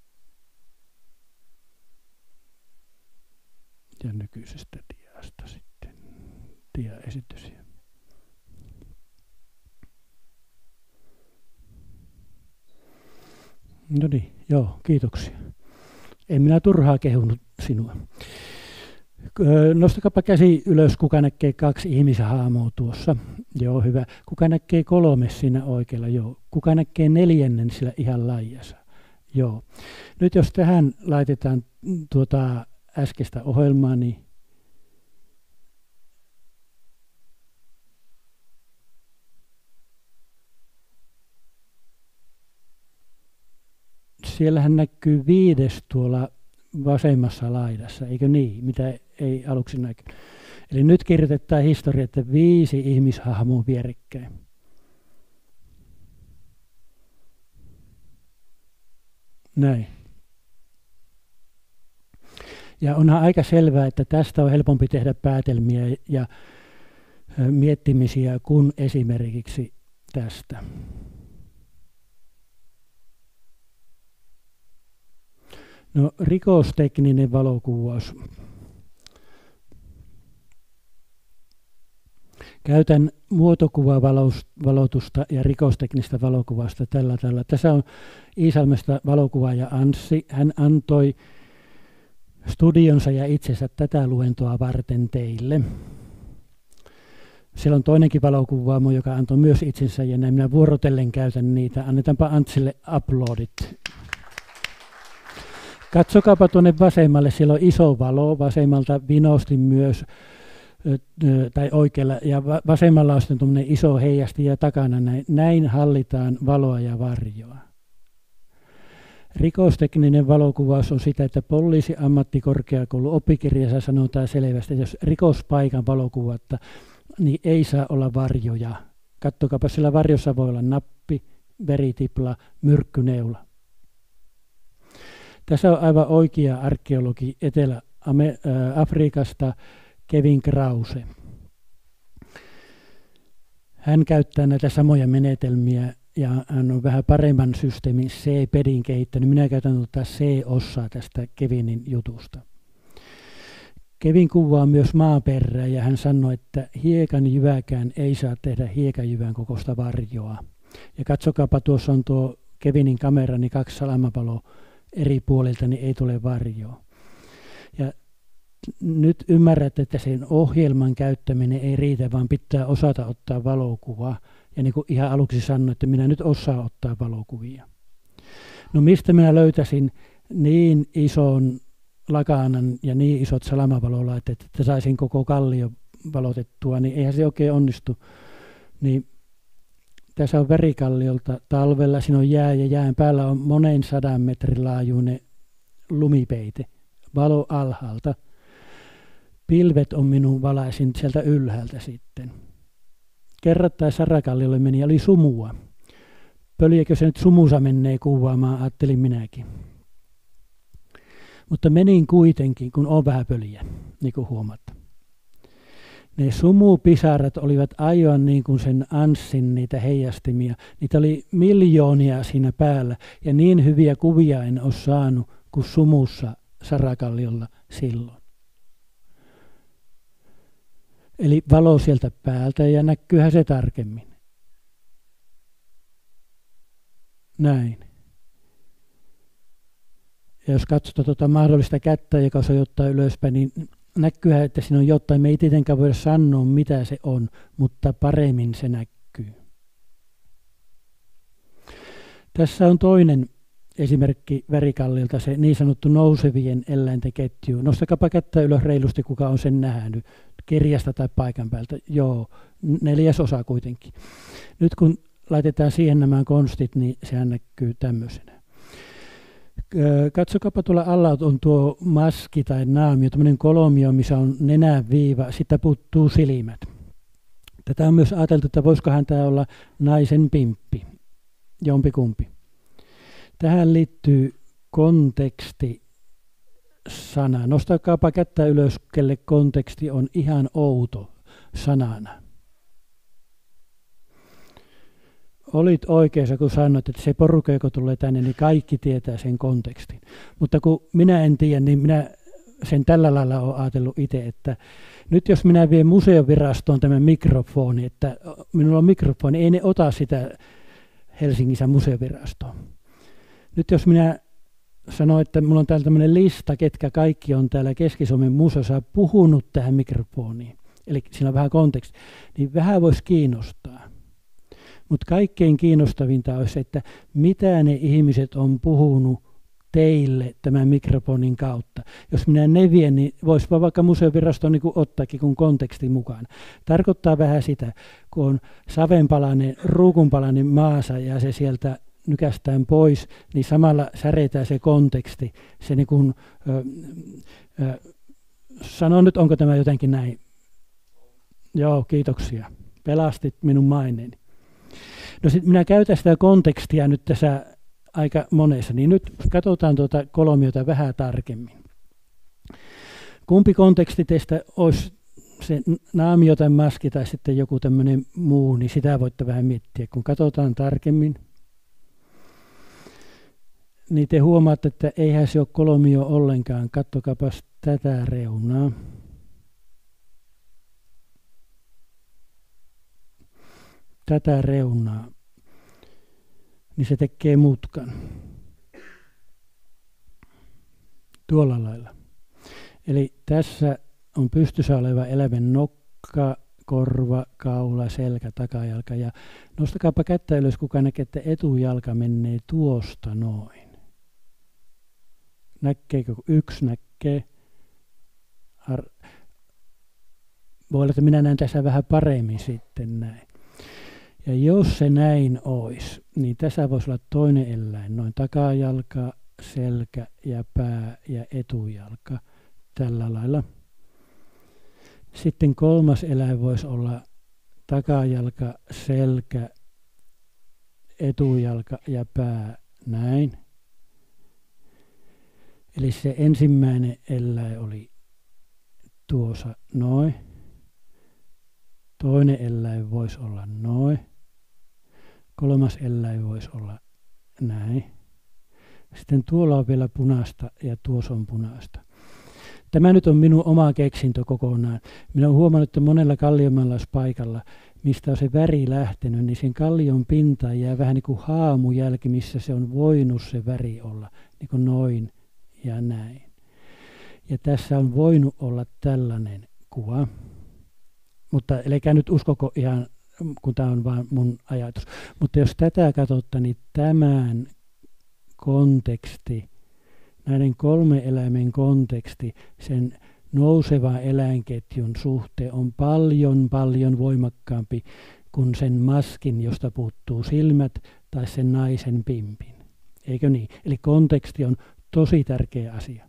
A: Ja nykyisestä diasta sitten. Dia-esitys. No niin, joo, kiitoksia. En minä turhaa kehunut sinua. Nostakapa käsi ylös, kuka näkee 2 ihmishaamoa tuossa. Joo, hyvä. Kuka näkee 3 siinä oikealla? Joo. Kuka näkee 4 sillä ihan laijassa? Joo. Nyt jos tähän laitetaan äskeistä ohjelmaa, niin siellähän näkyy 5 tuolla vasemmassa laidassa, eikö niin? Mitä ei aluksi näky. Eli nyt kirjoitetaan historia, että 5 ihmishahmoa vierekkäin. Näin. Ja onhan aika selvää, että tästä on helpompi tehdä päätelmiä ja miettimisiä kuin esimerkiksi tästä. No, rikostekninen valokuvaus. Käytän muotokuvavalotusta ja rikosteknistä valokuvausta tällä tavalla. Tässä on Iisalmesta valokuvaaja Anssi. Hän antoi studionsa ja itsensä tätä luentoa varten teille. Siellä on toinenkin valokuvaamo, joka antoi myös itsensä, ja näin minä vuorotellen käytän niitä. Annetaanpa Antsille uploadit. Katsokaapa tuonne vasemmalle, siellä on iso valo, vasemmalta vinosti myös, tai oikealla, ja vasemmalla on sitten tuommoinen iso heijasti ja takana näin hallitaan valoa ja varjoa. Rikostekninen valokuvaus on sitä, että poliisiammattikorkeakoulun oppikirjassa sanotaan selvästi, että jos rikospaikan valokuvatta, niin ei saa olla varjoja. Katsokaapa, sillä varjossa voi olla nappi, veritipla, myrkkyneula. Tässä on aivan oikea arkeologi Etelä-Afrikasta, Kevin Krause. Hän käyttää näitä samoja menetelmiä ja hän on vähän paremman systeemin C-pedin kehittänyt. Minä käytän C-osaa tästä Kevinin jutusta. Kevin kuvaa myös maaperää ja hän sanoi, että hiekan jyväkään ei saa tehdä hiekanjyvän kokoista varjoa. Ja katsokaapa, tuossa on tuo Kevinin kamera, niin 2 salamapaloa eri puolilta, niin ei tule varjoa. Ja nyt ymmärrät, että sen ohjelman käyttäminen ei riitä, vaan pitää osata ottaa valokuva. Ja niin kuin ihan aluksi sanoin, että minä nyt osaan ottaa valokuvia. No mistä minä löytäisin niin ison lakanan ja niin isot salamavalolaitteet, että saisin koko kallio valotettua, niin eihän se oikein onnistu. Niin tässä on värikalliolta talvella, siinä on jää ja jään päällä on monen 100 metrin laajuinen lumipeite, valo alhaalta. Pilvet on minun valaisin sieltä ylhäältä sitten. Kerrattain Sarakalliolle meni ja oli sumua. Pöljäkö se nyt sumusa menee kuvaamaan, ajattelin minäkin. Mutta menin kuitenkin, kun on vähän pöljä, niin kuin huomaatte. Ne sumupisarat olivat aivan niin kuin sen Anssin niitä heijastimia. Niitä oli miljoonia siinä päällä ja niin hyviä kuvia en ole saanut kuin sumussa Sarakalliolla silloin. Eli valo sieltä päältä ja näkyyhän se tarkemmin. Näin. Ja jos katsotaan tuota mahdollista kättä, joka sojottaa ylöspäin, niin näkyyhän, että siinä on jotain. Me ei tietenkään voida sanoa, mitä se on, mutta paremmin se näkyy. Tässä on toinen esimerkki värikallilta, se niin sanottu nousevien eläinten ketju. Nostakaapa kättä ylös reilusti, kuka on sen nähnyt. Kirjasta tai paikan päältä. Joo, 4/4 kuitenkin. Nyt kun laitetaan siihen nämä konstit, niin sehän näkyy tämmöisenä. Katsokaapa tuolla alla on tuo maski tai naamio, tämmöinen kolomio, missä on nenäviiva, sitä puuttuu silmät. Tätä on myös ajateltu, että voisikohan tämä olla naisen pimppi, jompikumpi. Tähän liittyy konteksti sana. Nostakaapa kättä ylös, kelle konteksti on ihan outo sanana. Olit oikeassa, kun sanoit, että se porukka, joka tulee tänne, niin kaikki tietää sen kontekstin. Mutta kun minä en tiedä, niin minä sen tällä lailla olen ajatellut itse, että nyt jos minä vien museovirastoon tämän mikrofoni, että minulla on mikrofoni, ei ne ota sitä Helsingissä museovirastoon. Nyt jos minä sanon, että minulla on täällä tämmöinen lista, ketkä kaikki on täällä Keski-Suomen museossa puhunut tähän mikrofoniin, eli siinä on vähän konteksti, niin vähän voisi kiinnostaa. Mutta kaikkein kiinnostavinta olisi, että mitä ne ihmiset on puhunut teille tämän mikrofonin kautta. Jos minä ne vien, niin voisi vaikka museovirasto niin ottaakin kun konteksti mukaan. Tarkoittaa vähän sitä, kun on savenpalainen, ruukunpalainen maassa ja se sieltä nykästään pois, niin samalla säretään se konteksti. Se niin kuin, sano nyt, onko tämä jotenkin näin? Joo, kiitoksia. Pelastit minun maineeni. No sit minä käytän sitä kontekstia nyt tässä aika monessa, niin nyt katsotaan tuota kolmiota vähän tarkemmin. Kumpi konteksti teistä olisi se naamio tai maski tai sitten joku tämmöinen muu, niin sitä voitte vähän miettiä. Kun katsotaan tarkemmin, niin te huomaatte, että eihän se ole kolmio ollenkaan. Katsokaapas tätä reunaa. Tätä reunaa. Niin se tekee mutkan. Tuolla lailla. Eli tässä on pystyssä oleva eläimen nokka, korva, kaula, selkä, takajalka. Ja nostakaapa kättä ylös, kuka näkee, että etujalka menee tuosta noin. Näkeekö? Yksi näkee. Voi olla, että minä näen tässä vähän paremmin sitten näin. Ja jos se näin olisi, niin tässä voisi olla toinen eläin. Noin takajalka, selkä ja pää ja etujalka. Tällä lailla. Sitten kolmas eläin voisi olla takajalka, selkä, etujalka ja pää. Näin. Eli se ensimmäinen eläin oli tuossa noin. Toinen eläin voisi olla noin. Kolmas eläin voisi olla näin. Sitten tuolla on vielä punaista ja tuossa on punaista. Tämä nyt on minun oma keksintö kokonaan. Minä olen huomannut, että monella kallionmaalauspaikalla, mistä on se väri lähtenyt, niin sen kallion pintaan jää vähän niin kuin haamujälki, missä se on voinut se väri olla. Niin kuin noin ja näin. Ja tässä on voinut olla tällainen kuva. Mutta älkää nyt uskoko ihan, kun tämä on vain mun ajatus. Mutta jos tätä katsotte, niin tämän konteksti, näiden 3 eläimen konteksti, sen nousevan eläinketjun suhteen on paljon voimakkaampi kuin sen maskin, josta puuttuu silmät, tai sen naisen pimpin. Eikö niin? Eli konteksti on tosi tärkeä asia.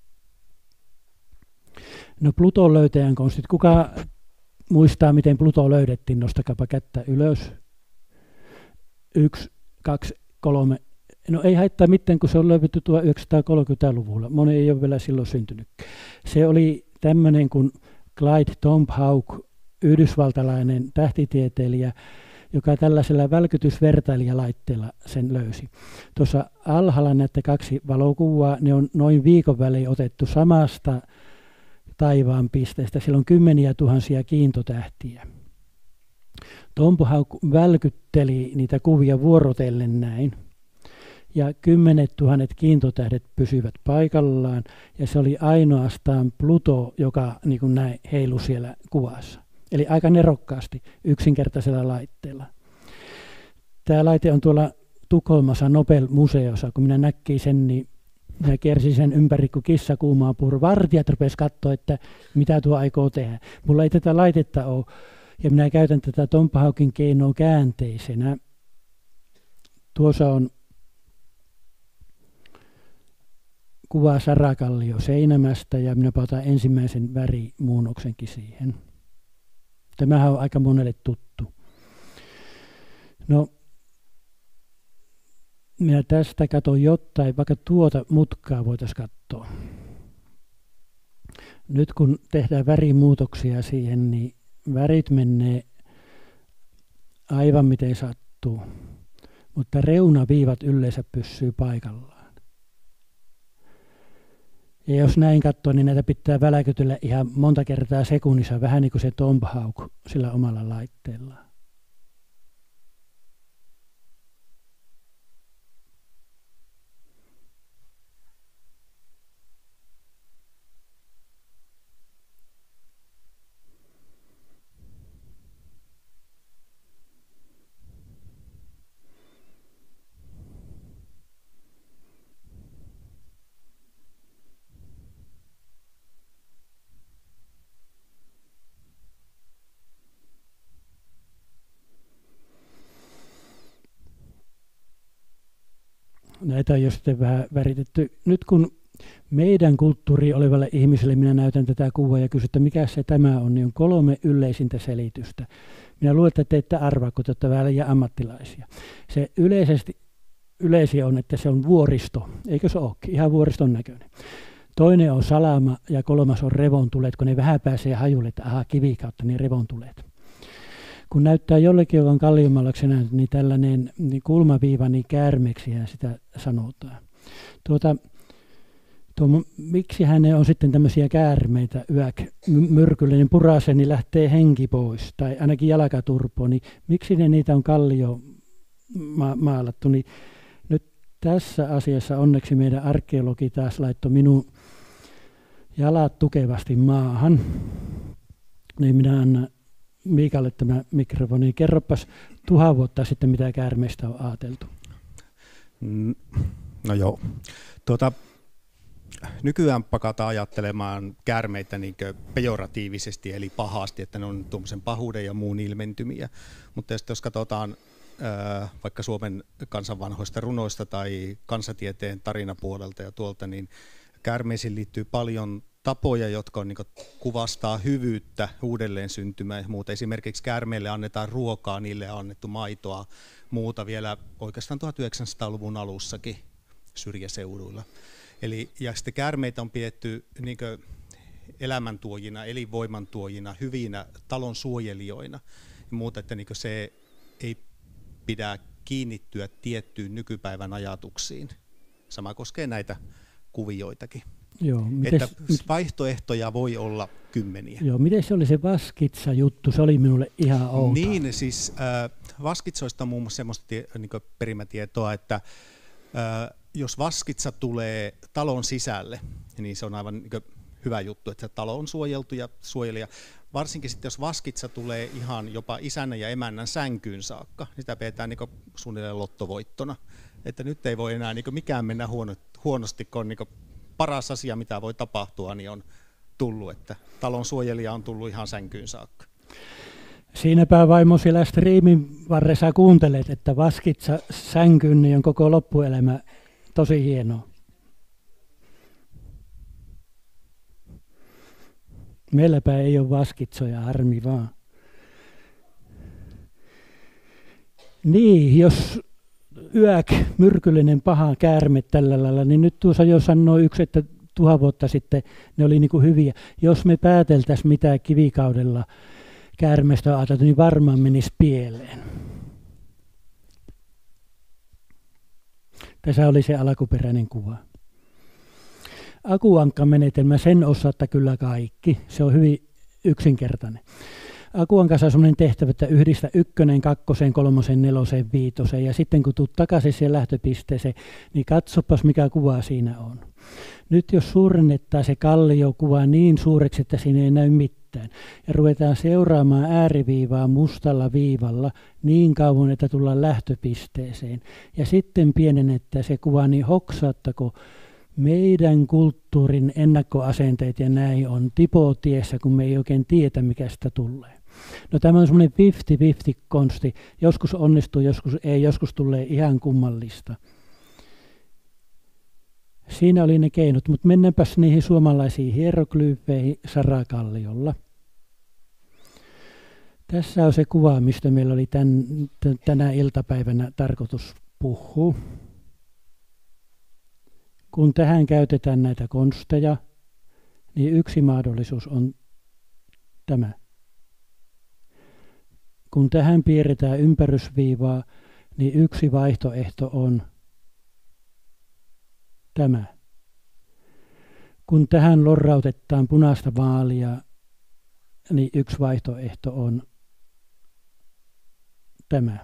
A: No Pluton löytäjän konstit. Kuka muistaa, miten Pluto löydettiin? Nostakaapa kättä ylös. 1, 2, 3. No ei haittaa mitään, kun se on löydetty 1930-luvulla. Moni ei ole vielä silloin syntynyt. Se oli tämmöinen kuin Clyde Tombaugh, yhdysvaltalainen tähtitieteilijä, joka tällaisella välkytysvertailijalaitteella sen löysi. Tuossa alhaalla näette 2 valokuvaa. Ne on noin viikon välein otettu samasta taivaan pisteestä. Siellä on 10 000 kiintotähtiä. Tombaugh välkytteli niitä kuvia vuorotellen näin. Ja 10 000 kiintotähdet pysyvät paikallaan. Ja se oli ainoastaan Pluto, joka niin kuin näin heilui siellä kuvassa. Eli aika nerokkaasti yksinkertaisella laitteella. Tämä laite on tuolla Tukholmassa Nobel-museossa. Kun minä näkin sen, niin minä kiersin sen ympäri, kun kissa kuumaa puuru. Vartijat rupesi katsoa, että mitä tuo aikoo tehdä. Mulla ei tätä laitetta ole, ja minä käytän tätä Tombaughin keinoa käänteisenä. Tuossa on kuva Sarakallio Seinämästä, ja minä otan ensimmäisen värimuunnoksenkin siihen. Tämähän on aika monelle tuttu. No, minä tästä katson jotain, vaikka tuota mutkaa voitaisiin katsoa. Nyt kun tehdään värimuutoksia siihen, niin värit menee aivan miten sattuu, mutta reunaviivat yleensä pysyy paikallaan. Ja jos näin katsoo, niin näitä pitää väläkytellä ihan monta kertaa sekunnissa, vähän niin kuin se Tombaugh sillä omalla laitteellaan. Näitä on jo sitten vähän väritetty. Nyt kun meidän kulttuuri olevalle ihmiselle minä näytän tätä kuvaa ja kysyn, että mikä se tämä on, niin on 3 yleisintä selitystä. Minä luulen, että te ette arvaa, kun te olette vähän ja ammattilaisia. Se yleisin on, että se on vuoristo. Eikö se olekin? Ihan vuoriston näköinen. Toinen on salama ja kolmas on revontulet, kun ne vähän pääsee hajulle, että aha, kivikautta, niin revontulet. Kun näyttää jollekin olevan kalliomaalauksen, niin tällainen niin kulmaviiva, niin käärmeeksihän sitä sanotaan. Miksi hänen on sitten tämmöisiä käärmeitä myrkyllinen purasee, niin lähtee henki pois, tai ainakin jalkaturpoon, niin miksi niitä on kallio maalattu, niin nyt tässä asiassa onneksi meidän arkeologi taas laittoi minun jalat tukevasti maahan, niin minä annan Miikalle tämä mikrofoni. Kerropas 1000 vuotta sitten, mitä käärmeistä on ajateltu.
D: No joo. Nykyään pakataan ajattelemaan käärmeitä niin pejoratiivisesti, eli pahasti, että ne on tuommoisen pahuuden ja muun ilmentymiä. Mutta jos katsotaan vaikka Suomen kansan vanhoista runoista tai kansatieteen tarinapuolelta ja tuolta, niin käärmeisiin liittyy paljon tapoja, jotka on, niin kuvastaa hyvyyttä, uudelleen syntymää ja muuta. Esimerkiksi käärmeille annetaan ruokaa, niille on annettu maitoa, muuta vielä oikeastaan 1900-luvun alussakin syrjäseuduilla. Ja sitten käärmeitä on pidetty niin elämäntuojina, elinvoimantuojina, hyvinä talon suojelijoina ja muuta, että niin se ei pidä kiinnittyä tiettyyn nykypäivän ajatuksiin. Sama koskee näitä kuvioitakin.
A: Joo,
D: että vaihtoehtoja voi olla kymmeniä.
A: Joo, miten se oli se Vaskitsa-juttu? Se oli minulle ihan outoa.
D: Niin, siis Vaskitsoista on muun muassa semmoista niin perimätietoa, että jos Vaskitsa tulee talon sisälle, niin se on aivan niin hyvä juttu, että talo on suojeltu ja suojelija. Varsinkin sitten, jos Vaskitsa tulee ihan jopa isännän ja emännän sänkyyn saakka, niin sitä pidetään niin suunnilleen lottovoittona. Että nyt ei voi enää niin mikään mennä huonosti, kun niin paras asia, mitä voi tapahtua, niin on tullut, että talon suojelija on tullut ihan sänkyyn saakka.
A: Siinäpä vaimo siellä striimin varressa kuuntelet, että Vaskitsa sänkyyn, niin on koko loppuelämä tosi hienoa. Meilläpä ei ole Vaskitsoja, harmi vaan. Niin, jos myrkyllinen paha käärme tällä lailla, niin nyt tuossa jo sanoi yksi, että 1000 vuotta sitten ne oli niin kuin hyviä. Jos me pääteltäisiin mitä kivikaudella käärmeestä on ajateltu, niin varmaan menisi pieleen. Tässä oli se alkuperäinen kuva. Akuankkamenetelmä, sen osaatte kyllä kaikki. Se on hyvin yksinkertainen. Akuankassa on sellainen tehtävä, että yhdistä 1, 2, 3, 4, 5 ja sitten kun tulet takaisin siihen lähtöpisteeseen, niin katsopas mikä kuva siinä on. Nyt jos suurennetaan se kalliokuva niin suureksi, että siinä ei näy mitään ja ruvetaan seuraamaan ääriviivaa mustalla viivalla niin kauan, että tullaan lähtöpisteeseen ja sitten pienennetään se kuva, niin hoksaattako meidän kulttuurin ennakkoasenteet ja näin on tipotiessä, kun me ei oikein tiedä, mikä sitä tulee. No tämä on semmoinen 50-50 konsti. Joskus onnistuu, joskus ei, joskus tulee ihan kummallista. Siinä oli ne keinot, mutta mennäänpäs niihin suomalaisiin hieroglyyfeihin Sarakalliolla. Tässä on se kuva, mistä meillä oli tänä iltapäivänä tarkoitus puhua. Kun tähän käytetään näitä konsteja, niin yksi mahdollisuus on tämä. Kun tähän piirretään ympärysviivaa, niin yksi vaihtoehto on tämä. Kun tähän lorrautetaan punaista vaalia, niin yksi vaihtoehto on tämä.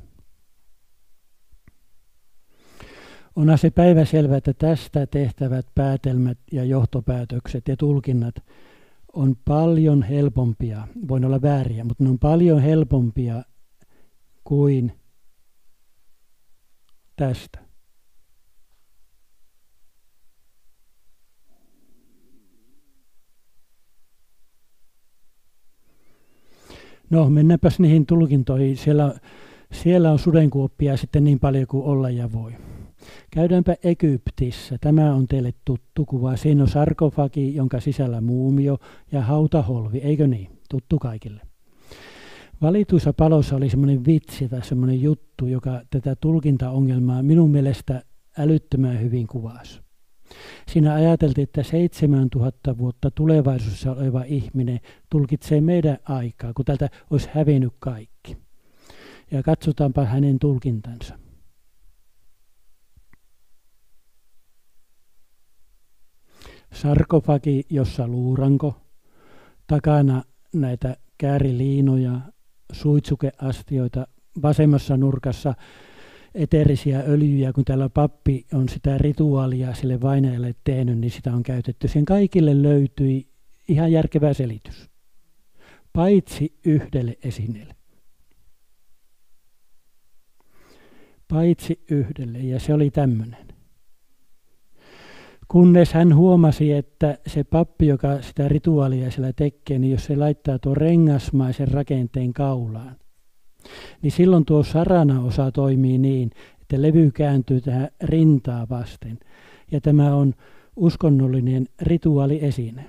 A: Onhan se päivänselvä, että tästä tehtävät päätelmät ja johtopäätökset ja tulkinnat on paljon helpompia, voin olla vääriä, mutta ne on paljon helpompia kuin tästä. No, mennäänpäs niihin tulkintoihin. Siellä on sudenkuoppia sitten niin paljon kuin olla ja voi. Käydäänpä Egyptissä. Tämä on teille tuttu kuva. Siinä on sarkofagi, jonka sisällä muumio ja hautaholvi, eikö niin? Tuttu kaikille. Valituissa paloissa oli semmoinen vitsi tai semmoinen juttu, joka tätä tulkintaongelmaa minun mielestä älyttömän hyvin kuvasi. Siinä ajateltiin, että 7000 vuotta tulevaisuudessa oleva ihminen tulkitsee meidän aikaa, kun tältä olisi hävinnyt kaikki. Ja katsotaanpa hänen tulkintansa. Sarkofagi, jossa luuranko, takana näitä kääriliinoja, suitsukeastioita, vasemmassa nurkassa eteerisiä öljyjä, kun täällä pappi on sitä rituaalia sille vainajalle tehnyt, niin sitä on käytetty. Sen kaikille löytyi ihan järkevä selitys, paitsi yhdelle esineelle. Paitsi yhdelle, ja se oli tämmöinen. Kunnes hän huomasi, että se pappi, joka sitä rituaalia siellä tekee, niin jos se laittaa tuon rengasmaisen rakenteen kaulaan, niin silloin tuo sarana-osa toimii niin, että levy kääntyy tähän rintaa vasten. Ja tämä on uskonnollinen rituaaliesine.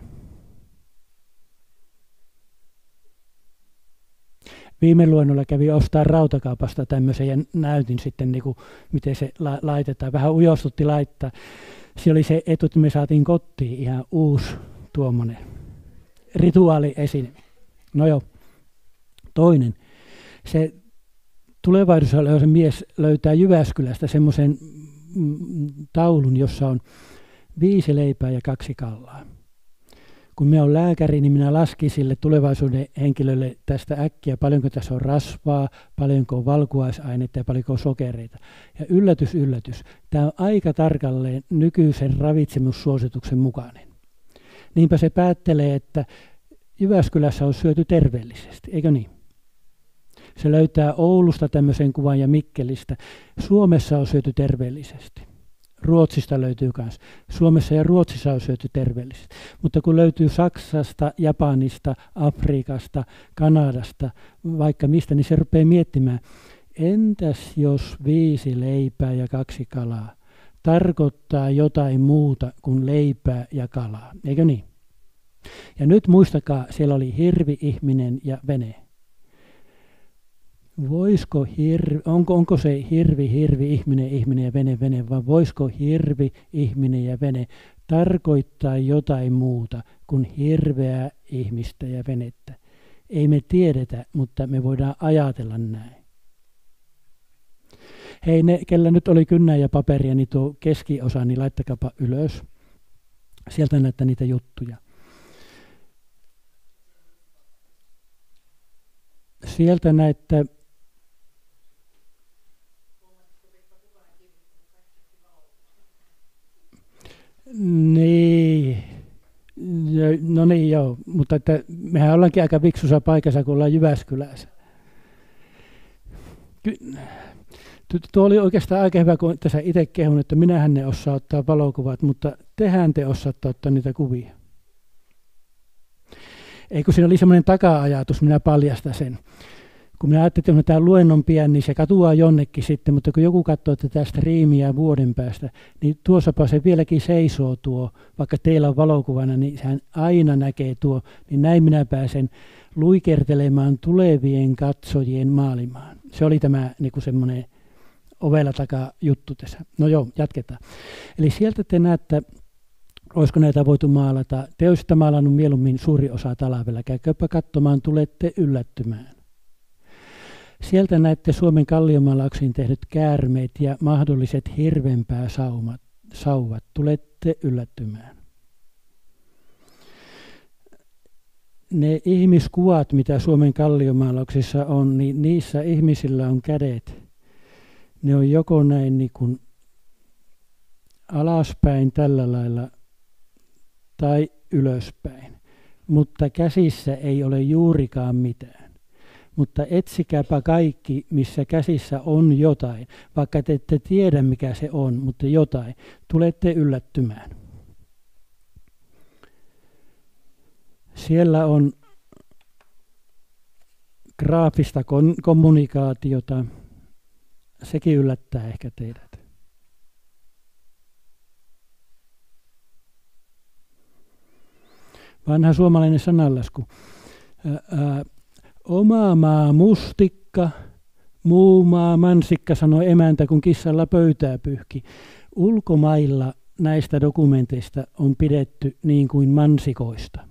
A: Viime luennolla kävi ostaa rautakaupasta tämmöisen ja näytin sitten, niin kuin, miten se laitetaan. Vähän ujostutti laittaa. Se oli se etu, että me saatiin kotiin ihan uusi tuommoinen rituaaliesine. No joo, toinen. Se tulevaisuudessa oleva mies löytää Jyväskylästä semmoisen taulun, jossa on 5 leipää ja 2 kallaa. Kun minä olen lääkäri, niin minä laskin sille tulevaisuuden henkilölle tästä äkkiä, paljonko tässä on rasvaa, paljonko on valkuaisainetta ja paljonko on sokereita. Ja yllätys, yllätys, tämä on aika tarkalleen nykyisen ravitsemussuosituksen mukainen. Niinpä se päättelee, että Jyväskylässä on syöty terveellisesti, eikö niin? Se löytää Oulusta tämmöisen kuvan ja Mikkelistä. Suomessa on syöty terveellisesti. Ruotsista löytyy myös. Suomessa ja Ruotsissa on syöty terveellisesti. Mutta kun löytyy Saksasta, Japanista, Afrikasta, Kanadasta, vaikka mistä, niin se rupeaa miettimään, entäs jos 5 leipää ja 2 kalaa tarkoittaa jotain muuta kuin leipää ja kalaa, eikö niin? Ja nyt muistakaa, siellä oli hirvi, ihminen ja vene. Voisiko onko se hirvi, ihminen ja vene, vai voisiko hirvi, ihminen ja vene tarkoittaa jotain muuta kuin hirveää, ihmistä ja venettä? Ei me tiedetä, mutta me voidaan ajatella näin. Hei, ne, kellä nyt oli kynnää ja paperia, niin tuo keskiosa, niin laittakaapa ylös. Sieltä näyttää niitä juttuja. Sieltä näyttää. Niin, no niin joo, mutta että mehän ollaankin aika viksussa paikassa, kun ollaan Jyväskylässä. Tuo oli oikeastaan aika hyvä, kun tässä itse kehun, että minähän ne osaa ottaa valokuvat, mutta tehän te osaatte ottaa niitä kuvia. Ei kun siinä oli semmoinen taka-ajatus, minä paljastan sen. Kun minä ajattelin, että tämä luennon pian, niin se katoaa jonnekin sitten, mutta kun joku katsoo tätä striimiä vuoden päästä, niin tuossapa se vieläkin seisoo tuo, vaikka teillä on valokuvana, niin sehän aina näkee tuo, niin näin minä pääsen luikertelemaan tulevien katsojien maailmaan. Se oli tämä niin kuin semmoinen ovella takaa juttu tässä. No joo, jatketaan. Eli sieltä te näette, olisiko näitä voitu maalata. Te olisitte maalannut mieluummin suuri osa talvella. Käykääpä katsomaan, tulette yllättymään. Sieltä näette Suomen kalliomaalauksiin tehdyt käärmeet ja mahdolliset hirvenpääsauvat. Tulette yllättymään. Ne ihmiskuvat, mitä Suomen kalliomaalauksissa on, niin niissä ihmisillä on kädet. Ne on joko näin niin kuin alaspäin tällä lailla tai ylöspäin, mutta käsissä ei ole juurikaan mitään. Mutta etsikääpä kaikki, missä käsissä on jotain, vaikka te ette tiedä mikä se on, mutta jotain, tulette yllättymään. Siellä on graafista kommunikaatiota, sekin yllättää ehkä teidät. Vanha suomalainen sananlasku. Oma maa mustikka, muu maa mansikka, sanoi emäntä, kun kissalla pöytää pyyhki. Ulkomailla näistä dokumenteista on pidetty niin kuin mansikoista.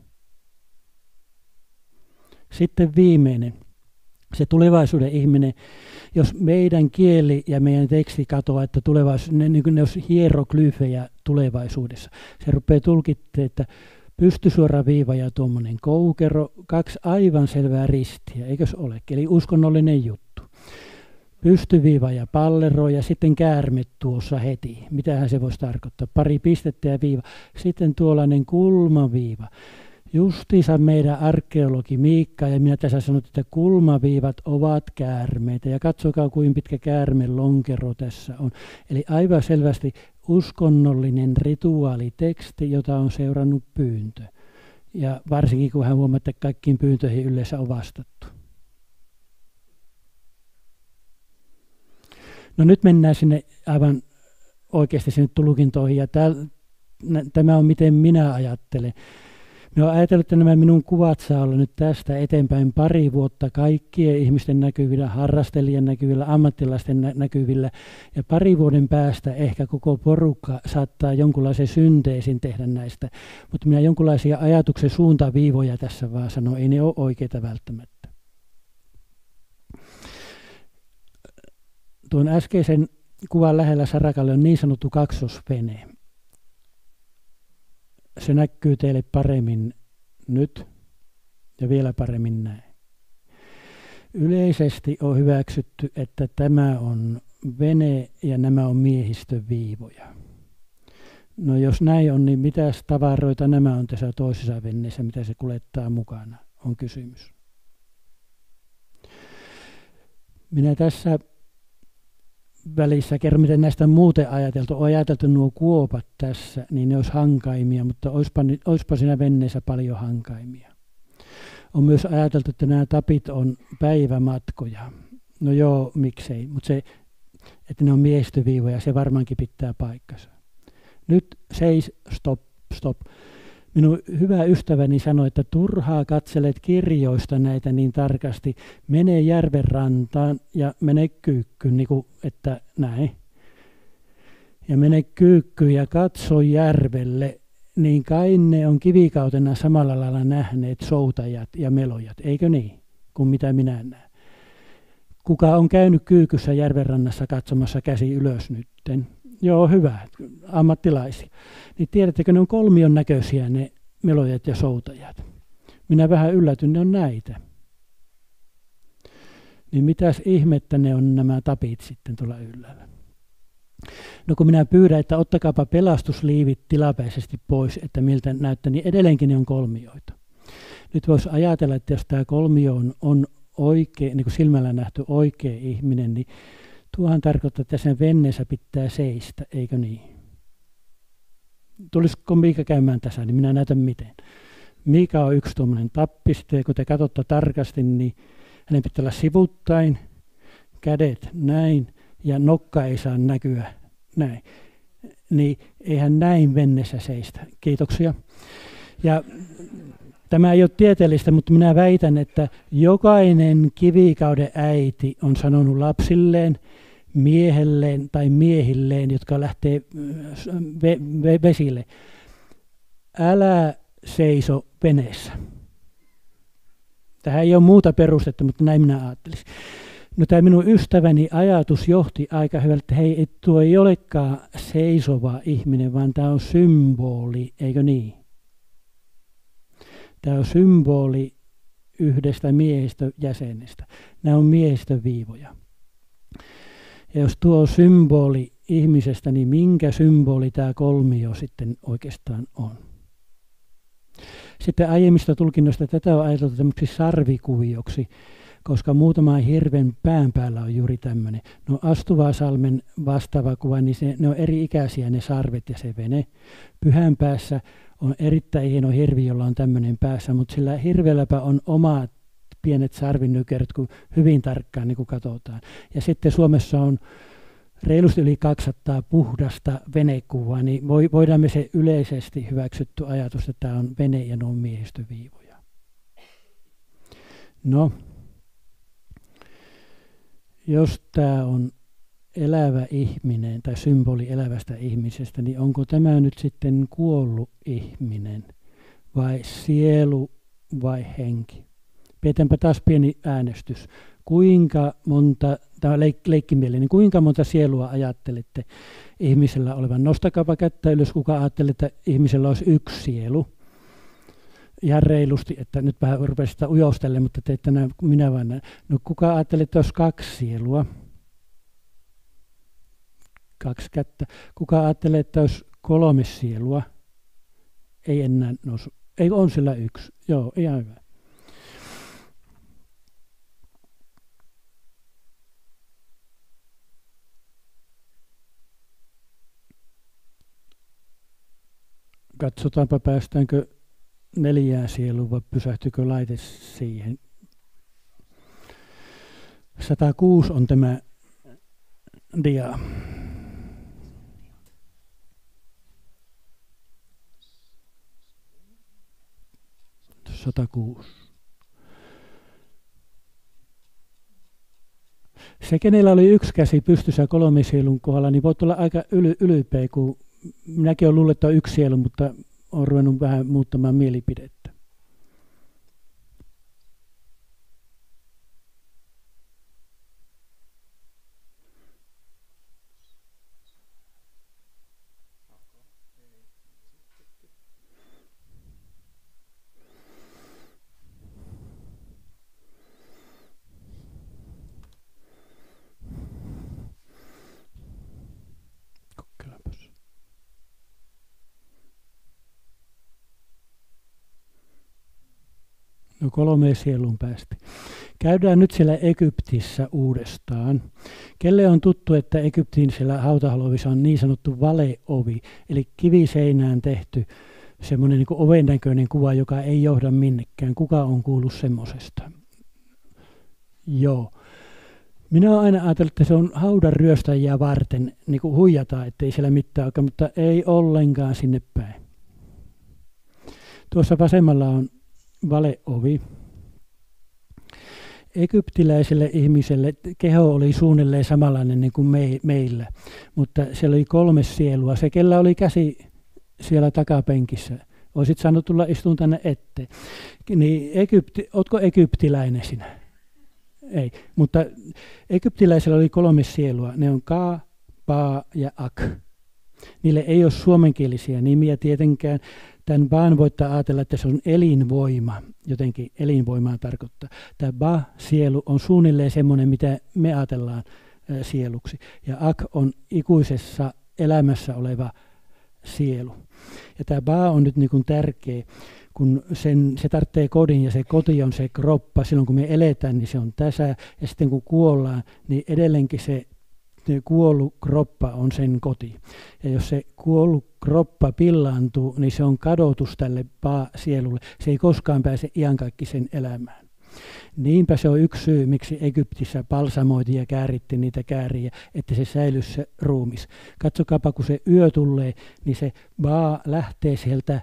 A: Sitten viimeinen, se tulevaisuuden ihminen, jos meidän kieli ja meidän teksti katoaa, että ne olisi hieroglyfejä tulevaisuudessa. Se rupeaa tulkitteen, että pystysuora viiva ja tuommoinen koukero, 2 aivan selvää ristiä, eikös olekin, eli uskonnollinen juttu. Pystyviiva ja pallero ja sitten käärmet tuossa heti. Mitähän se voisi tarkoittaa? Pari pistettä ja viiva. Sitten tuollainen kulmaviiva. Justiinsa meidän arkeologi Miikka ja minä tässä sanon, että kulmaviivat ovat käärmeitä. Ja katsokaa, kuinka pitkä käärmen lonkero tässä on. Eli aivan selvästi uskonnollinen rituaaliteksti, jota on seurannut pyyntö. Ja varsinkin kun hän huomaa, että kaikkiin pyyntöihin yleensä on vastattu. No nyt mennään sinne aivan oikeasti sinne tulkintoihin, ja tämä on miten minä ajattelen. Minä olen ajatellut, että nämä minun kuvat saa olla nyt tästä eteenpäin 2 vuotta kaikkien ihmisten näkyvillä, harrastelijan näkyvillä, ammattilaisten näkyvillä, ja 2 vuoden päästä ehkä koko porukka saattaa jonkunlaisen synteesin tehdä näistä, mutta minä jonkunlaisia ajatuksen suuntaviivoja tässä vaan sanon, ei ne ole oikeita välttämättä. Tuon äskeisen kuvan lähellä Sarakalle on niin sanottu kaksosvene. Se näkyy teille paremmin nyt ja vielä paremmin näin. Yleisesti on hyväksytty, että tämä on vene ja nämä on miehistöviivoja. No jos näin on, niin mitäs tavaroita nämä on tässä toisessa veneessä, mitä se kuljettaa mukana, on kysymys. Minä tässä välissä kerron, miten näistä muuten ajateltu. On ajateltu nuo kuopat tässä, niin ne olisi hankaimia, mutta olisipa siinä veneessä paljon hankaimia. On myös ajateltu, että nämä tapit on päivämatkoja. No joo, miksei, mutta se, että ne on miehistöviivoja, se varmaankin pitää paikkansa. Nyt stop. Minun hyvä ystäväni sanoi, että turhaa katselet kirjoista näitä niin tarkasti. Mene järven rantaan ja mene kyykkyyn, niin kuin, että näin. Ja mene kyykkyyn ja katso järvelle, niin kai ne on kivikautena samalla lailla nähneet soutajat ja melojat, eikö niin, kuin mitä minä näen. Kuka on käynyt kyykyssä järvenrannassa katsomassa käsi ylös nytten? Joo, hyvä, ammattilaisia. Niin tiedättekö, ne on 3 näköisiä ne melojat ja soutajat. Minä vähän yllätyn, ne on näitä. Niin mitäs ihmettä ne on nämä tapit sitten tuolla yllällä? No kun minä pyydän, että ottakaapa pelastusliivit tilapäisesti pois, että miltä näyttää, niin edelleenkin ne on kolmioita. Nyt voisi ajatella, että jos tämä kolmio on oikea, niin kuin silmällä nähty oikea ihminen, niin tuohan tarkoittaa, että sen veneessä pitää seistä, eikö niin? Tulisiko Miika käymään tässä, niin minä näytän miten. Miika on yksi tuommoinen tappi, sitten kun te katsotte tarkasti, niin hänen pitää olla sivuttain, kädet näin, ja nokka ei saa näkyä näin. Niin eihän näin veneessä seistä. Kiitoksia. Ja tämä ei ole tieteellistä, mutta minä väitän, että jokainen kivikauden äiti on sanonut lapsilleen, miehelleen tai miehilleen, jotka lähtee vesille, älä seiso veneessä. Tähän ei ole muuta perustetta, mutta näin minä ajattelisin. No tämä minun ystäväni ajatus johti aika hyvältä, että hei, tuo ei olekaan seisova ihminen, vaan tämä on symboli, eikö niin? Tämä on symboli yhdestä miehistöjäsenestä. Nämä on miehistöviivoja. Ja jos tuo on symboli ihmisestä, niin minkä symboli tämä kolmio sitten oikeastaan on? Sitten aiemmista tulkinnoista tätä on ajateltu tämmöksi sarvikuvioksi, koska muutaman hirven pään päällä on juuri tämmöinen. No Astuvasalmen vastaava kuva, niin ne on eri ikäisiä ne sarvet ja se vene. Pyhän päässä on erittäin hieno hirvi, jolla on tämmöinen päässä, mutta sillä hirveelläpä on omat pienet sarvinykerät, kun hyvin tarkkaan niin kun katsotaan. Ja sitten Suomessa on reilusti yli 200 puhdasta venekuvaa, niin voidaan me se yleisesti hyväksytty ajatus, että tämä on vene ja nuo miehistöviivoja. No, jos tämä on elävä ihminen tai symboli elävästä ihmisestä, niin onko tämä nyt sitten kuollut ihminen vai sielu vai henki? Pidetäänpä taas pieni äänestys. Kuinka monta, tämä on leikkimielinen, kuinka monta sielua ajattelette ihmisellä olevan? Nostakaapa kättä ylös, kuka ajattelee, että ihmisellä olisi yksi sielu. Ihan reilusti, että nyt vähän rupesin sitä ujostelle, mutta te ette näe, minä vaan näen. No kuka ajattelee, että olisi 2 sielua? 2 kättä. Kuka ajattelee, että olisi 3 sielua? Ei enää nousu. Ei, on sillä 1. Joo, ihan hyvä. Katsotaanpa, päästäänkö 4 sieluun vai pysähtyykö laite siihen. 106 on tämä dia. Se, kenellä oli 1 käsi pystyssä 3 sielun kohdalla, niin voit olla aika ylpeä, kun minäkin olen luullut, että on 1 sielu, mutta olen ruvennut vähän muuttamaan mielipidettä. No 3 sielun päästä. Käydään nyt siellä Egyptissä uudestaan. Kelle on tuttu, että Egyptin siellä hautahalovissa on niin sanottu valeovi, eli kiviseinään tehty semmoinen niin kuin oven näköinen kuva, joka ei johda minnekään. Kuka on kuullut semmoisesta? Joo. Minä olen aina ajatellut, että se on haudan ryöstäjiä varten, niin kuin huijataan, ettei siellä mitään ole, mutta ei ollenkaan sinne päin. Tuossa vasemmalla on valeovi. Egyptiläiselle ihmiselle keho oli suunnilleen samanlainen niin kuin meillä, mutta siellä oli 3 sielua. Se, kellä oli käsi siellä takapenkissä, olisit saanut tulla istuun tänne eteen. Niin ootko egyptiläinen sinä? Ei, mutta egyptiläisellä oli 3 sielua. Ne on Ka, Pa ja Ak. Niille ei ole suomenkielisiä nimiä tietenkään. Tämän Baan voittaa ajatella, että se on elinvoima. Jotenkin elinvoimaa tarkoittaa. Tämä Ba, sielu, on suunnilleen semmoinen, mitä me ajatellaan sieluksi. Ja Ak on ikuisessa elämässä oleva sielu. Ja tämä Ba on nyt niin kuin tärkeä, kun se tarvitsee kodin ja se koti on se kroppa. Silloin kun me eletään, niin se on tässä. Ja sitten kun kuollaan, niin edelleenkin se kuollut kroppa on sen koti. Ja jos se kuollut kroppa pillaantuu, niin se on kadotus tälle sielulle. Se ei koskaan pääse iankaikkisen elämään. Niinpä se on yksi syy, miksi Egyptissä balsamoitiin ja käärittiin niitä kääriä, että se säilyisi se ruumis. Katsokaapa, kun se yö tulee, niin se lähtee sieltä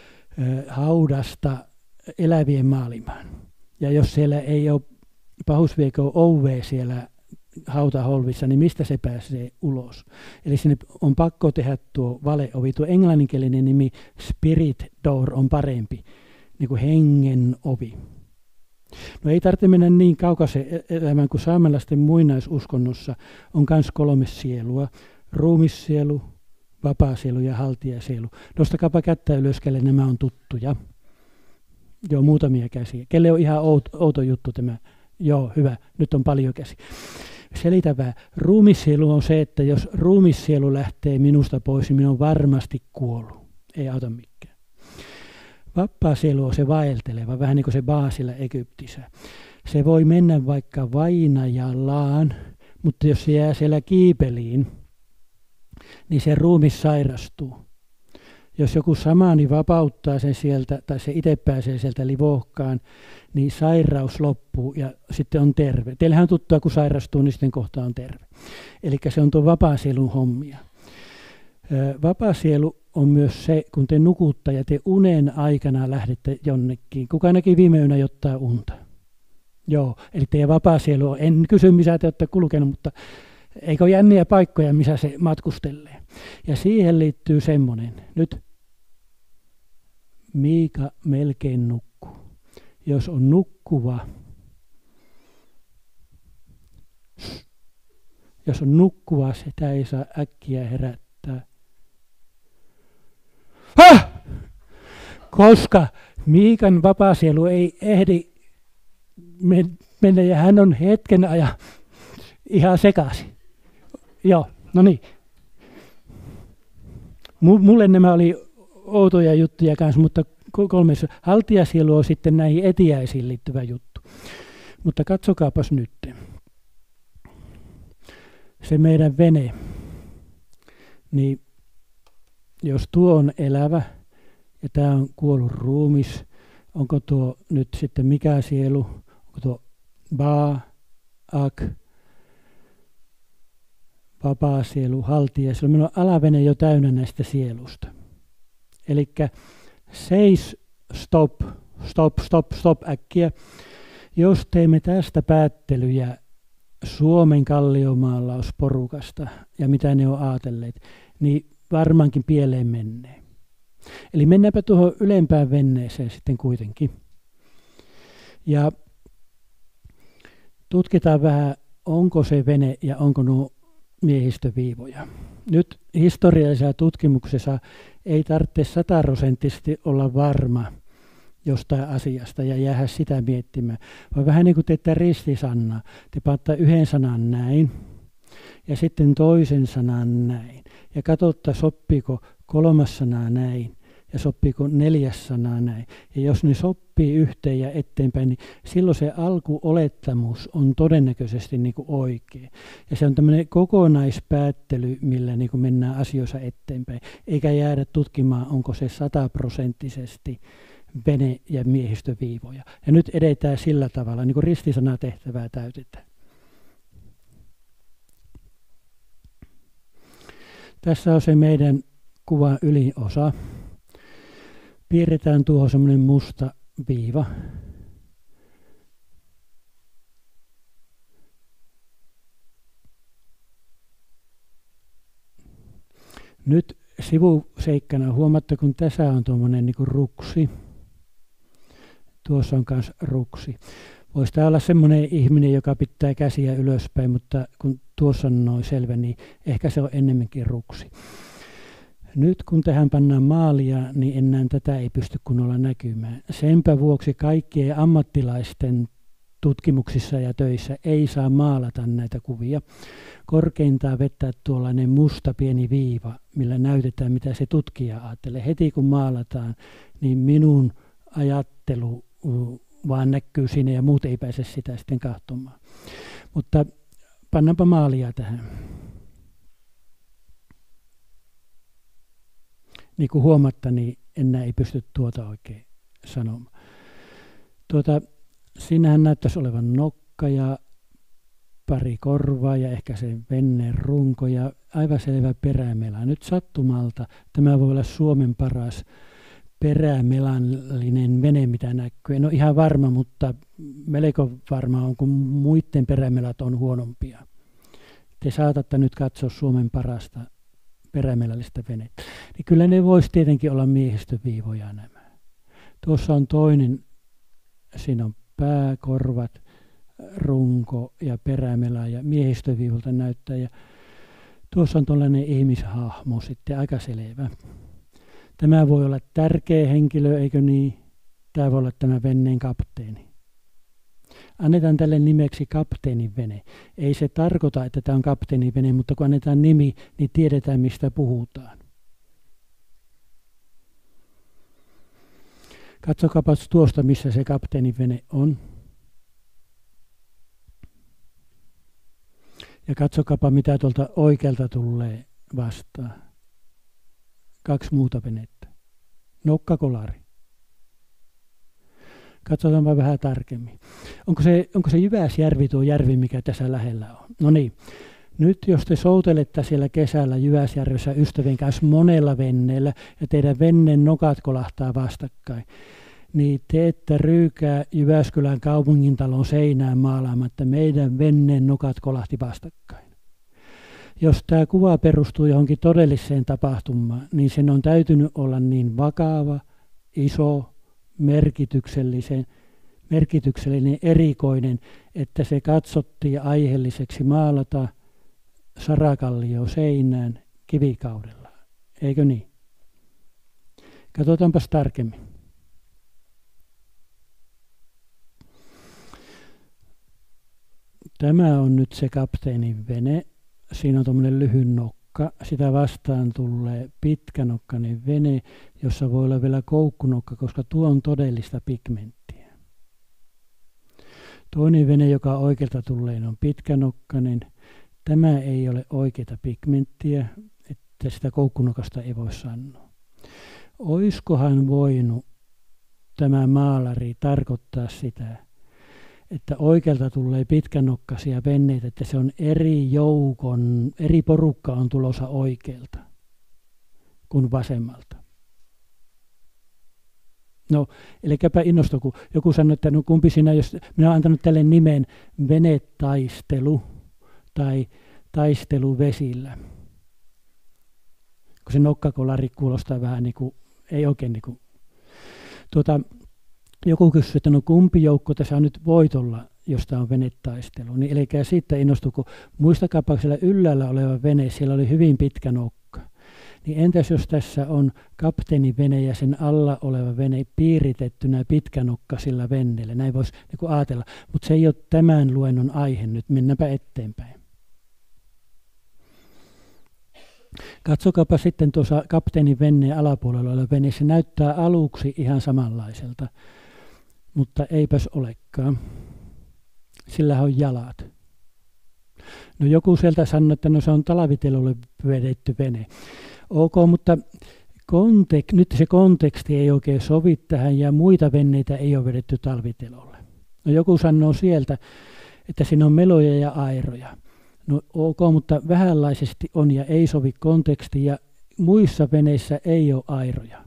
A: haudasta elävien maailmaan. Ja jos siellä ei ole pahusviekon ovea siellä hautaholvissa, niin mistä se pääsee ulos? Eli sinne on pakko tehdä tuo valeovi. Tuo englanninkielinen nimi spirit door on parempi, niin kuin hengen ovi. No ei tarvitse mennä niin kaukaisen elämään, kuin saamelaisten muinaisuskonnossa on myös 3 sielua. Ruumissielu, vapaasielu ja haltijasielu. Nostakaapa kättä ylös, kelle nämä on tuttuja. Joo, muutamia käsiä. Kelle on ihan outo juttu tämä? Joo, hyvä. Nyt on paljon käsiä. Selitä vähän. Ruumissielu on se, että jos ruumissielu lähtee minusta pois, niin minä olen varmasti kuollut. Ei auta mikään. Vapaasielu on se vaelteleva, vähän niin kuin se Baasilla Egyptissä. Se voi mennä vaikka vainajallaan, mutta jos se jää siellä kiipeliin, niin se ruumis sairastuu. Jos joku samaani vapauttaa sen sieltä, tai se itse pääsee sieltä livohkaan, niin sairaus loppuu ja sitten on terve. Teillähän on tuttua, kun sairastuu, niin sitten kohta on terve. Eli se on tuo vapaasielun hommia. Vapaasielu on myös se, kun te nukutte ja te unen aikana lähdette jonnekin. Kuka näki viime yönä jotain unta? Joo, eli teidän vapaasielu on, en kysy missä te olette kulkenut, mutta Eikö ole jänniä paikkoja, missä se matkustelee? Ja siihen liittyy semmoinen. Nyt Miika melkein nukkuu. Jos on nukkuva, sitä ei saa äkkiä herättää. Koska Miikan vapaasielu ei ehdi mennä ja hän on hetken ajan ihan sekaisin. Joo, no niin. Mulle nämä oli outoja juttuja kanssa, mutta kolmessa. Haltijasielu on sitten näihin etiäisiin liittyvä juttu. Mutta katsokaapas nyt. Se meidän vene, niin jos tuo on elävä ja tämä on kuollut ruumis, onko tuo nyt sitten mikä sielu? Onko tuo vapaa sielu, haltija sielu? Meillä on alavene jo täynnä näistä sielusta. Eli seis, stop äkkiä. Jos teemme tästä päättelyjä Suomen kalliomaalausporukasta ja mitä ne on ajatelleet, niin varmaankin pieleen menee. Eli mennäänpä tuohon ylempään venneeseen sitten kuitenkin. Ja tutkitaan vähän, onko se vene ja onko nuo miehistöviivoja. Nyt historiallisessa tutkimuksessa ei tarvitse 100% olla varma jostain asiasta ja jäädä sitä miettimään. Vaan vähän niin kuin teette ristisanna. Te paatte yhden sanan näin ja sitten toisen sanan näin. Ja katsotte, sopiiko kolmas sana näin ja sopiiko neljäs sana näin. Ja jos ne sopii yhteen ja eteenpäin, niin silloin se alkuolettamus on todennäköisesti niin kuin oikea. Ja se on tämmöinen kokonaispäättely, millä niin kuin mennään asioissa eteenpäin. Eikä jäädä tutkimaan, onko se 100% vene- ja miehistöviivoja. Ja nyt edetään sillä tavalla, niin kuin ristisanatehtävää täytetään. Tässä on se meidän kuvan ylinosa. Piirretään tuohon semmoinen musta viiva. Nyt sivuseikkana huomaatte, kun tässä on tuommoinen niin kuin ruksi. Tuossa on myös ruksi. Voisi tämä olla semmoinen ihminen, joka pitää käsiä ylöspäin, mutta kun tuossa on noin selvä, niin ehkä se on ennemminkin ruksi. Nyt kun tähän pannaan maalia, niin enää tätä ei pysty kunnolla näkymään. Senpä vuoksi kaikkien ammattilaisten tutkimuksissa ja töissä ei saa maalata näitä kuvia. Korkeintaan vettää tuollainen musta pieni viiva, millä näytetään, mitä se tutkija ajattelee. Heti kun maalataan, niin minun ajattelu vaan näkyy siinä ja muut ei pääse sitä sitten katsomaan. Mutta pannaanpa maalia tähän. Niin kuin huomatta, niin enää ei pysty tuota oikein sanomaan. Siinähän näyttäisi olevan nokka ja pari korvaa ja ehkä se venneen runko ja aivan selvä perämela. Nyt sattumalta tämä voi olla Suomen paras perämelallinen vene, mitä näkyy. En ole ihan varma, mutta melko varma on, kun muiden perämelat on huonompia. Te saatatte nyt katsoa Suomen parasta perämelallista venettä. Niin kyllä ne voisi tietenkin olla miehistöviivoja nämä. Tuossa on toinen, siinä on pää, korvat, runko ja perämela ja miehistöviivolta näyttää. Ja tuossa on tuollainen ihmishahmo sitten aika selvä. Tämä voi olla tärkeä henkilö, eikö niin? Tämä voi olla tämä veneen kapteeni. Annetaan tälle nimeksi kapteenin vene. Ei se tarkoita, että tämä on kapteenin vene, mutta kun annetaan nimi, niin tiedetään, mistä puhutaan. Katsokaapa tuosta, missä se kapteenin vene on. Ja katsokaapa, mitä tuolta oikealta tulee vastaan. 2 muuta venettä. Nokkakolari. Katsotaanpa vähän tarkemmin. Onko se Jyväsjärvi tuo järvi, mikä tässä lähellä on? No niin. Nyt jos te soutelette siellä kesällä Jyväsjärvessä ystävien kanssa monella venneellä ja teidän venneen nokat kolahtaa vastakkain, niin te ette ryykää Jyväskylän kaupungintalon seinään maalaamatta meidän venneen nokat kolahti vastakkain. Jos tämä kuva perustuu johonkin todelliseen tapahtumaan, niin sen on täytynyt olla niin vakava, iso, merkityksellinen, erikoinen, että se katsottiin aiheelliseksi maalata Sarakallio seinään kivikaudella. Eikö niin? Katsotaanpas tarkemmin. Tämä on nyt se kapteenin vene. Siinä on tuommoinen lyhyt nokka. Sitä vastaan tulee pitkänokkainen vene, jossa voi olla vielä koukkunokka, koska tuo on todellista pigmenttiä. Toinen vene, joka oikealta tulee, on pitkänokkainen. Tämä ei ole oikeata pigmenttiä, että sitä koukkunokasta ei voi sanoa. Oiskohan voinut tämä maalari tarkoittaa sitä, että oikealta tulee pitkänokkaisia veneitä, että se on eri porukka on tulossa oikealta kuin vasemmalta. No, elikäpä innostu, kun joku sanoi, että no kumpi sinä, jos minä olen antanut tälle nimen venetaistelu tai taistelu vesillä. Kun se nokkakolari kuulostaa vähän niin kuin, ei oikein niin kuin. Joku kysyy, että no kumpi joukko tässä on nyt voitolla, jos tämä on venetaistelu. Niin eli siitä innostu, kun muistakaapa siellä yllällä oleva vene, siellä oli hyvin pitkä nokka. Niin entäs jos tässä on kapteenin vene ja sen alla oleva vene piiritettynä pitkänokkaisilla venneillä. Näin voisi niin ajatella, mutta se ei ole tämän luennon aihe nyt, mennäänpä eteenpäin. Katsokaapa sitten tuossa kapteenin veneen alapuolella oleva vene, se näyttää aluksi ihan samanlaiselta, mutta eipäs olekaan. Sillä on jalat. No joku sieltä sanoi, että no se on talvitelulle vedetty vene. Ok, mutta nyt se konteksti ei oikein sovi tähän ja muita veneitä ei ole vedetty talvitelulle. No joku sanoo sieltä, että siinä on meloja ja airoja. No ok, mutta vähänlaisesti on ja ei sovi konteksti ja muissa veneissä ei ole airoja.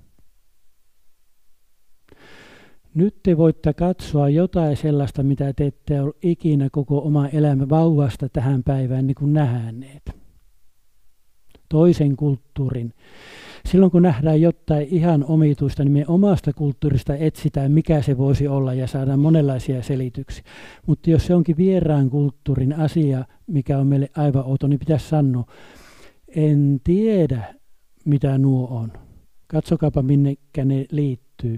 A: Nyt te voitte katsoa jotain sellaista, mitä te ette ole ikinä koko oma elämä vauvasta tähän päivään niin kuin nähneet. Toisen kulttuurin. Silloin kun nähdään jotain ihan omituista, niin me omasta kulttuurista etsitään, mikä se voisi olla ja saadaan monenlaisia selityksiä. Mutta jos se onkin vieraan kulttuurin asia, mikä on meille aivan outo, niin pitäisi sanoa, en tiedä mitä nuo on. Katsokaapa minnekä ne liittyy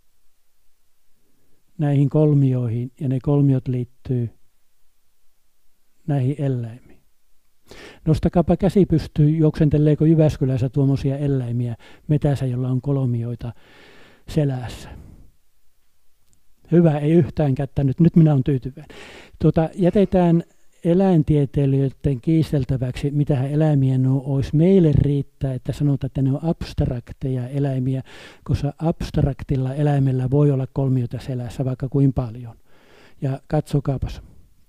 A: näihin kolmioihin ja ne kolmiot liittyy näihin eläimiin. Nostakaapa käsi pystyyn, juoksenteleeko Jyväskylässä tuommoisia eläimiä metässä, jolla on kolmioita selässä. Hyvä, ei yhtään kättä nyt minä olen tyytyväinen. Jätetään eläintieteilijöiden kiisteltäväksi, mitä eläimiä nuo olisi. Meille riittää, että sanotaan, että ne on abstrakteja eläimiä, koska abstraktilla eläimellä voi olla kolmioita selässä vaikka kuin paljon. Ja katsokaapas.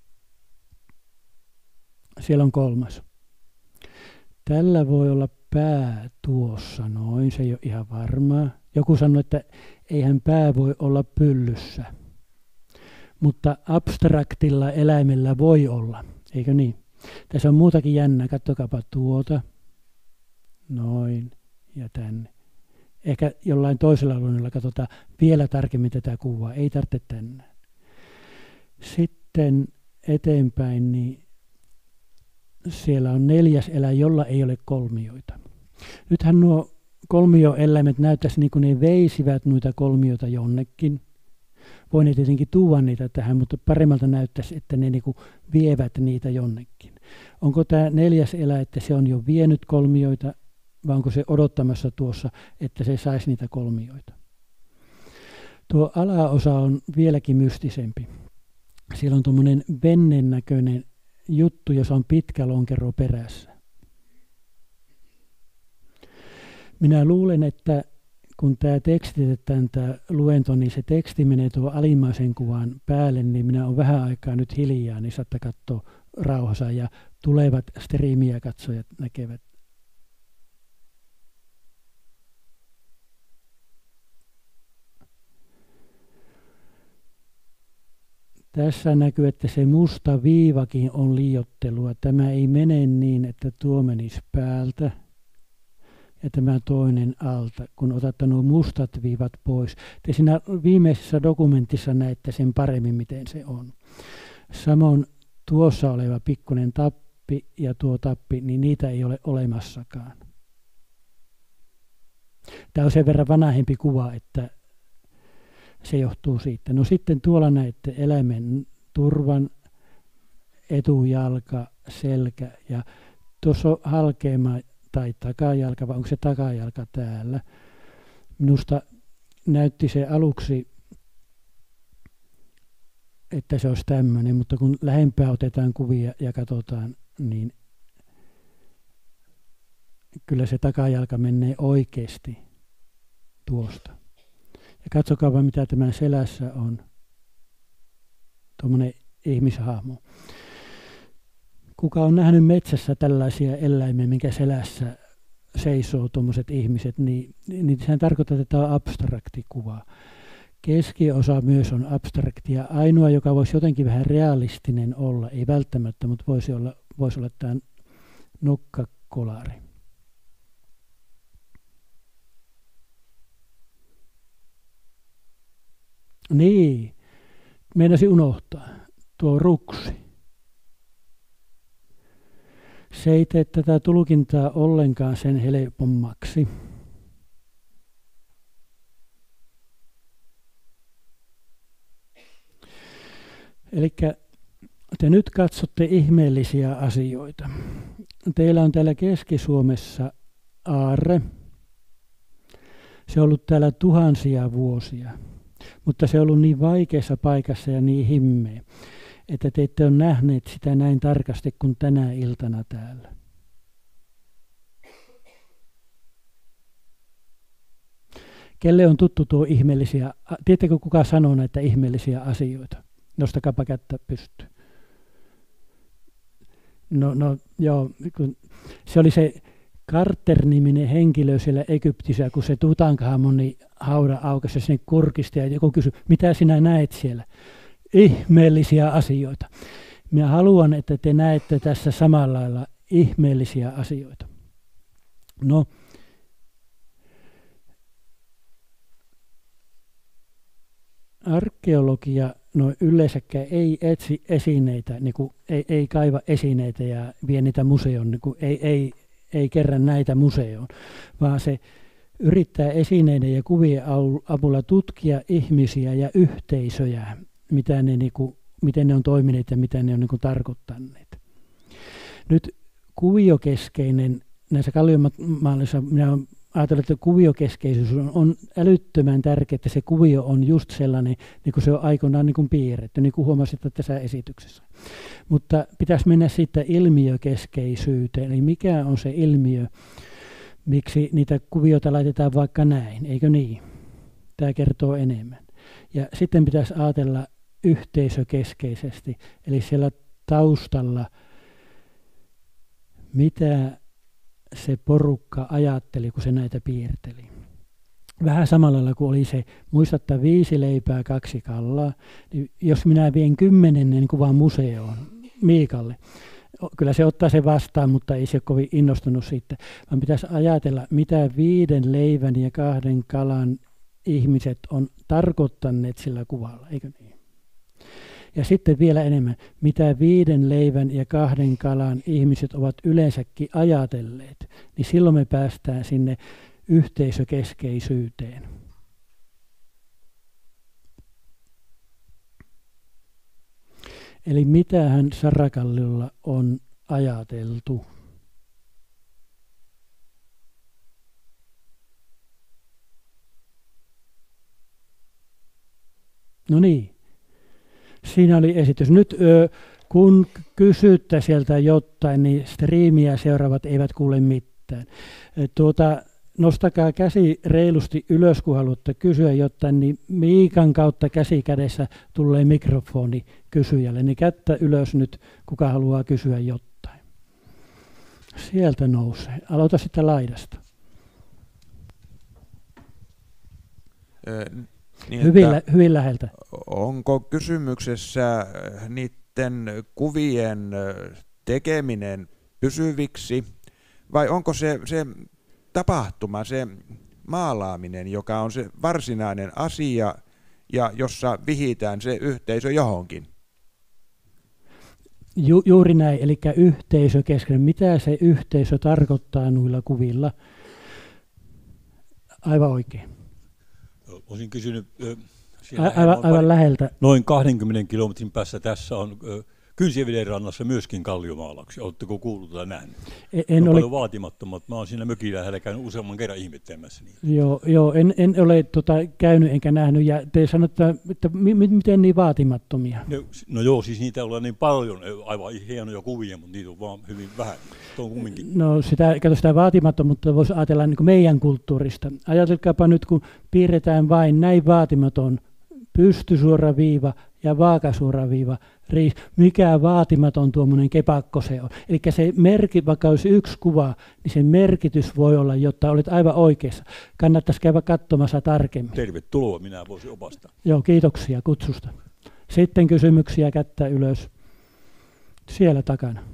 A: Siellä on kolmas. Tällä voi olla pää tuossa noin, se ei ole ihan varmaa. Joku sanoi, että eihän pää voi olla pyllyssä. Mutta abstraktilla eläimellä voi olla, eikö niin? Tässä on muutakin jännää, katsokaapa tuota. Noin ja tänne. Ehkä jollain toisella luonnolla katsotaan vielä tarkemmin tätä kuvaa, ei tarvitse tänne. Sitten eteenpäin, niin siellä on neljäs eläin, jolla ei ole kolmioita. Nythän nuo kolmioeläimet näyttäisi niin kuin ne veisivät noita kolmioita jonnekin. Voi ne tietenkin tuoda niitä tähän, mutta paremmalta näyttäisi, että ne niin kuin vievät niitä jonnekin. Onko tämä neljäs eläin, että se on jo vienyt kolmioita, vai onko se odottamassa tuossa, että se saisi niitä kolmioita? Tuo alaosa on vieläkin mystisempi. Siellä on tuommoinen vennen näköinen juttu, jossa on pitkä lonkero perässä. Minä luulen, että kun tämä tekstitetään, tämä luento, niin se teksti menee tuo alimmaisen kuvan päälle, niin minä olen vähän aikaa nyt hiljaa, niin saatte katsoa rauhassa ja tulevat striimiä katsojat näkevät. Tässä näkyy, että se musta viivakin on liioittelua. Tämä ei mene niin, että tuo menisi päältä ja tämä toinen alta, kun otatte nuo mustat viivat pois. Te siinä viimeisessä dokumentissa näette sen paremmin, miten se on. Samoin tuossa oleva pikkuinen tappi ja tuo tappi, niin niitä ei ole olemassakaan. Tämä on sen verran vanhempi kuva, että se johtuu siitä. No sitten tuolla näette eläimen turvan, etujalka, selkä ja tuossa on halkeama tai takajalka, vai onko se takajalka täällä. Minusta näytti se aluksi, että se olisi tämmöinen, mutta kun lähempää otetaan kuvia ja katsotaan, niin kyllä se takajalka menee oikeasti tuosta. Ja katsokaa vaan, mitä tämän selässä on. Tuommoinen ihmishahmo. Kuka on nähnyt metsässä tällaisia eläimiä, minkä selässä seisoo tuommoiset ihmiset, niin sehän tarkoittaa, että tämä on abstrakti kuva. Keskiosa myös on abstraktia. Ainoa, joka voisi jotenkin vähän realistinen olla, ei välttämättä, mutta voisi olla tämä nokkakolari. Niin, meinasin unohtaa. Tuo ruksi. Se ei tee tätä tulkintaa ollenkaan sen helpommaksi. Eli te nyt katsotte ihmeellisiä asioita. Teillä on täällä Keski-Suomessa aarre. Se on ollut täällä tuhansia vuosia, mutta se on ollut niin vaikeassa paikassa ja niin himmeä, että te ette ole nähneet sitä näin tarkasti kuin tänä iltana täällä. Kelle on tuttu tuo ihmeellisiä, tiedättekö kuka sanoo näitä ihmeellisiä asioita? Nostakaapa kättä pystyyn. No joo, se oli se Carter-niminen henkilö siellä Egyptissä, kun se Tutankhamonin hauda aukesi sinne kurkista ja joku kysyi, mitä sinä näet siellä? Ihmeellisiä asioita. Minä haluan, että te näette tässä samalla lailla ihmeellisiä asioita. No, arkeologia yleensäkään ei etsi esineitä, niin kuin ei kaiva esineitä ja vie niitä museoon, niin kuin ei kerran näitä museoon, vaan se yrittää esineiden ja kuvien avulla tutkia ihmisiä ja yhteisöjä, miten ne on toimineet ja mitä ne on tarkoittaneet. Nyt kuviokeskeinen, näissä kalliomaalissa minä olen ajatellut, että kuviokeskeisyys on älyttömän tärkeää, että se kuvio on just sellainen, niin kuin se on aikoinaan niin kuin piirretty, niin kuin huomasitte tässä esityksessä. Mutta pitäisi mennä siitä ilmiökeskeisyyteen, eli mikä on se ilmiö, miksi niitä kuvioita laitetaan vaikka näin, eikö niin? Tämä kertoo enemmän. Ja sitten pitäisi ajatella yhteisökeskeisesti, eli siellä taustalla, mitä se porukka ajatteli, kun se näitä piirteli. Vähän samalla lailla kuin oli se, muistatte 5 leipää, 2 kallaa, niin jos minä vien 10 kuvan museoon Miikalle, kyllä se ottaa sen vastaan, mutta ei se ole kovin innostunut siitä, vaan pitäisi ajatella, mitä 5 leivän ja 2 kalan ihmiset on tarkoittaneet sillä kuvalla, eikö niin? Ja sitten vielä enemmän, mitä 5 leivän ja 2 kalan ihmiset ovat yleensäkin ajatelleet, niin silloin me päästään sinne yhteisökeskeisyyteen. Eli mitähän Sarakalliolla on ajateltu? No niin. Siinä oli esitys. Nyt kun kysytte sieltä jotain, niin striimiä seuraavat eivät kuule mitään. Nostakaa käsi reilusti ylös, kun haluatte kysyä jotain, niin Miikan kautta käsi kädessä tulee mikrofoni kysyjälle. Niin kättä ylös nyt, kuka haluaa kysyä jotain. Sieltä nousee. Aloita sitten laidasta.
E: Niin,
A: hyvin läheltä.
E: onko kysymyksessä niiden kuvien tekeminen pysyviksi vai onko se tapahtuma, se maalaaminen, joka on se varsinainen asia ja jossa vihitään se yhteisö johonkin?
A: Juuri näin, eli yhteisö kesken. Mitä se yhteisö tarkoittaa noilla kuvilla? Aivan oikein.
F: Olisin kysynyt,
A: aivan läheltä.
F: Noin 20 kilometrin päässä tässä on Kynsiveden rannassa myöskin kalliomaalauksia. Oletteko kuullut tai nähnyt?
A: En ole
F: paljon vaatimattomat. Mä oon siinä mökillä lähellä käynyt useamman kerran ihmettelemässä niitä.
A: Joo, en ole käynyt enkä nähnyt. Ja te sanotte, että miten niin vaatimattomia?
F: No joo, siis niitä ollaan niin paljon, aivan hienoja kuvia, mutta niitä on vaan hyvin vähän. On kumminkin.
A: No sitä vaatimattomuutta voisi ajatella niin kuin meidän kulttuurista. Ajatelkaapa nyt, kun piirretään vain näin vaatimaton pystysuora viiva ja vaakasuora viiva, mikä vaatimaton tuommoinen kepakko se on. Eli se vaikka olisi yksi kuva, niin se merkitys voi olla, jotta olet aivan oikeassa. Kannattaisi käydä katsomassa tarkemmin.
F: Tervetuloa, minä voisin opastaa.
A: Joo, kiitoksia kutsusta. Sitten kysymyksiä, kättä ylös. Siellä takana.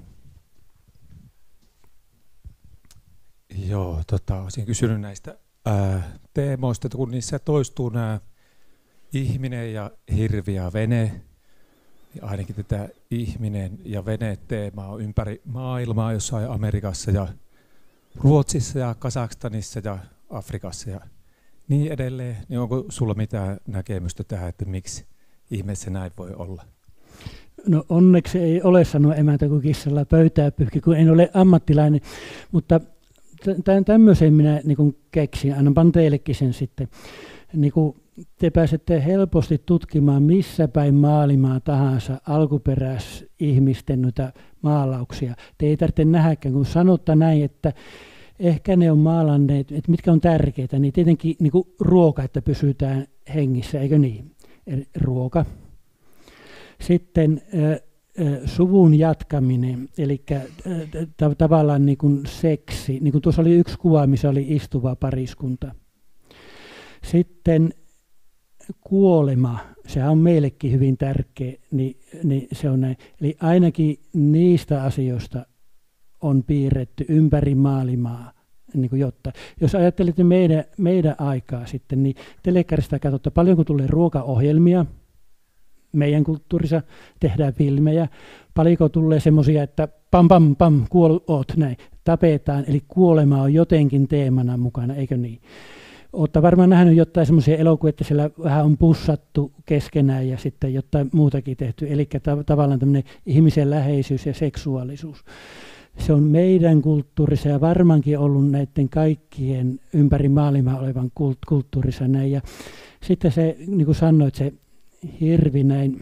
G: Joo, olisin kysynyt näistä teemoista, kun niissä toistuu nämä ihminen ja hirvi ja vene, niin ainakin tätä ihminen ja vene teemaa on ympäri maailmaa, jossain Amerikassa ja Ruotsissa ja Kazakstanissa ja Afrikassa ja niin edelleen. Niin onko sulla mitään näkemystä tähän, että miksi ihmeessä näin voi olla?
A: No onneksi ei ole sanoa emäntä kuin kissalla pöytää pyyhki, kun en ole ammattilainen, mutta tämmöisen minä niin keksin, annanpan teillekin sen sitten. Niin te pääsette helposti tutkimaan missä päin maailmaa tahansa alkuperäisihmisten noita maalauksia. Te ei tarvitse nähdäkään, kun sanotta näin, että ehkä ne on maalanneet, että mitkä on tärkeitä, niin tietenkin niin ruoka, että pysytään hengissä, eikö niin? Eli ruoka. Sitten suvun jatkaminen, eli tavallaan niin kuin seksi. Niin kuin tuossa oli yksi kuva, missä oli istuva pariskunta. Sitten kuolema, sehän on meillekin hyvin tärkeä, niin se on näin. Eli ainakin niistä asioista on piirretty ympäri maailmaa. Niin kuin jotta. Jos ajattelette meidän aikaa sitten, niin telekkarista katsotaan paljon, kun tulee ruokaohjelmia, meidän kulttuurissa tehdään filmejä, paljonko tulee semmoisia, että pam pam pam, oot näin, tapetaan, eli kuolema on jotenkin teemana mukana, eikö niin? Olette varmaan nähnyt jotain semmoisia elokuvia, että siellä vähän on pussattu keskenään ja sitten jotain muutakin tehty, eli tavallaan tämmöinen ihmisen läheisyys ja seksuaalisuus. Se on meidän kulttuurissa ja varmaankin ollut näiden kaikkien ympäri maailmaa olevan kulttuurissa näin. Ja sitten se, niin kuin sanoit, se hirvi näin,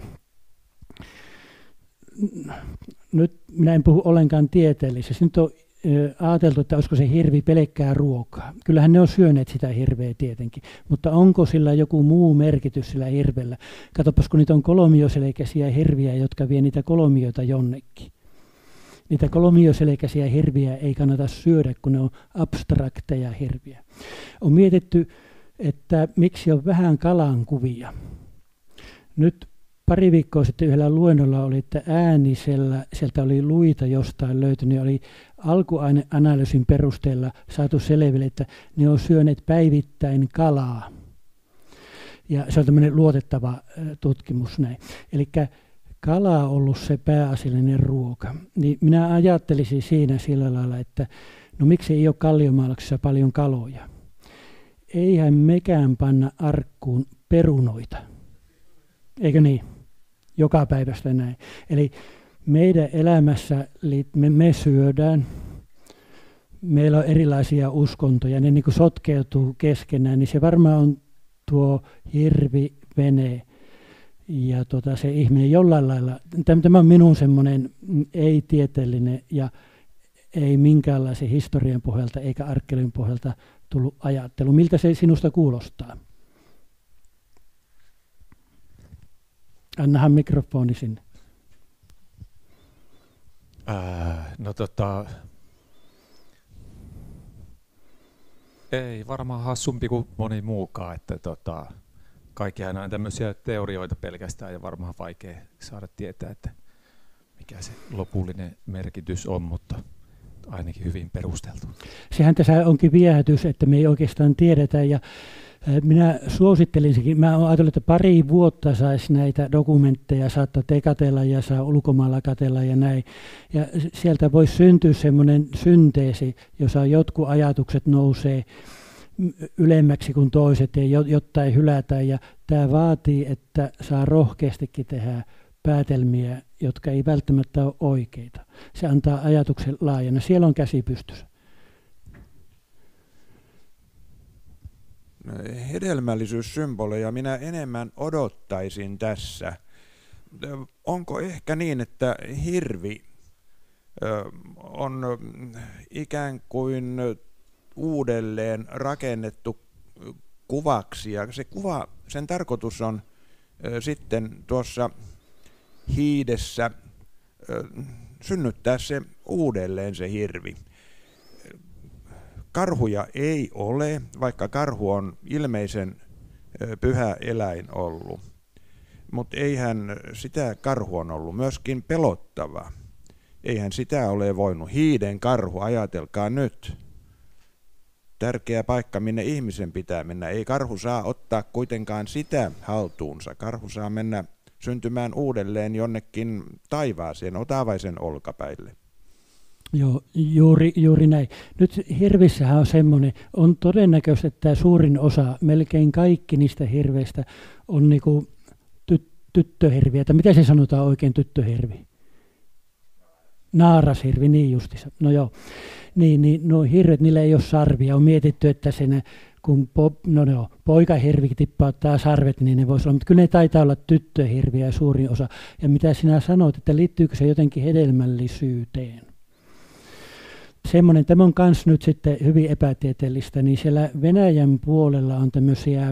A: nyt minä en puhu ollenkaan tieteellisesti, nyt on ajateltu, että olisiko se hirvi pelkkää ruokaa. Kyllähän ne on syöneet sitä hirveä tietenkin, mutta onko sillä joku muu merkitys sillä hirvellä? Katsopas, kun niitä on kolmioselkäisiä hirviä, jotka vie niitä kolmioita jonnekin. Niitä kolmioselkäisiä hirviä ei kannata syödä, kun ne on abstrakteja hirviä. On mietitty, että miksi on vähän kalan kuvia. Nyt pari viikkoa sitten yhdellä luennolla oli, että äänisellä, sieltä oli luita jostain löytynyt, oli alkuaineanalyysin perusteella saatu selville, että ne on syöneet päivittäin kalaa. Ja se on tämmöinen luotettava tutkimus näin. Eli kala on ollut se pääasiallinen ruoka. Niin minä ajattelisin siinä sillä lailla, että no miksi ei ole kalliomaalauksessa paljon kaloja? Eihän mekään panna arkkuun perunoita. Eikö niin? Joka päivästä näin. Eli meidän elämässä me syödään, meillä on erilaisia uskontoja, ne niin kuin sotkeutuu keskenään, niin se varmaan on tuo hirvi, vene ja se ihminen jollain lailla. Tämä on minun semmoinen ei-tieteellinen ja ei minkäänlaisen historian pohjalta eikä arkkeelin pohjalta tullut ajattelu. Miltä se sinusta kuulostaa? Annahan mikrofoni sinne.
G: Ei varmaan hassumpi kuin moni muukaan, että kaikkihan on tämmöisiä teorioita pelkästään ja varmaan vaikea saada tietää, että mikä se lopullinen merkitys on, mutta ainakin hyvin perusteltu.
A: Sehän tässä onkin viehätys, että me ei oikeastaan tiedetä, ja minä suosittelinsikin, mä olen ajatellut, että pari vuotta saisi näitä dokumentteja, saattaa tekatella ja saa ulkomailla katella ja näin. Ja sieltä voisi syntyä semmoinen synteesi, jossa jotkut ajatukset nousee ylemmäksi kuin toiset, ja jotta ei hylätä. Ja tämä vaatii, että saa rohkeastikin tehdä päätelmiä, jotka ei välttämättä ole oikeita. Se antaa ajatuksen laajana. Siellä on käsi pystyssä.
E: Hedelmällisyyssymboleja minä enemmän odottaisin tässä. Onko ehkä niin, että hirvi on ikään kuin uudelleen rakennettu kuvaksi, ja se kuva, sen tarkoitus on sitten tuossa hiidessä synnyttää se uudelleen se hirvi. Karhuja ei ole, vaikka karhu on ilmeisen pyhä eläin ollut. Mutta eihän sitä karhu on ollut myöskin pelottava. Eihän sitä ole voinut. Hiiden karhu, ajatelkaa nyt. Tärkeä paikka, minne ihmisen pitää mennä. Ei karhu saa ottaa kuitenkaan sitä haltuunsa. Karhu saa mennä syntymään uudelleen jonnekin taivaaseen, otavaisen olkapäille.
A: Joo, juuri näin. Nyt hirvissähän on semmoinen, on todennäköistä, että suurin osa, melkein kaikki niistä hirveistä on niinku tyttöhirviä. Tai mitä se sanotaan oikein, tyttöhirvi? Naarashirvi, niin justissa. No joo. Niin, nuo hirvet, niillä ei ole sarvia. On mietitty, että sen, kun poikahirvi tippauttaa sarvet, niin ne voisi olla. Mutta kyllä ne taitaa olla tyttöhirviä suurin osa. Ja mitä sinä sanoit, että liittyykö se jotenkin hedelmällisyyteen? Semmoinen, tämä on myös nyt sitten hyvin epätieteellistä, niin siellä Venäjän puolella on tämmöisiä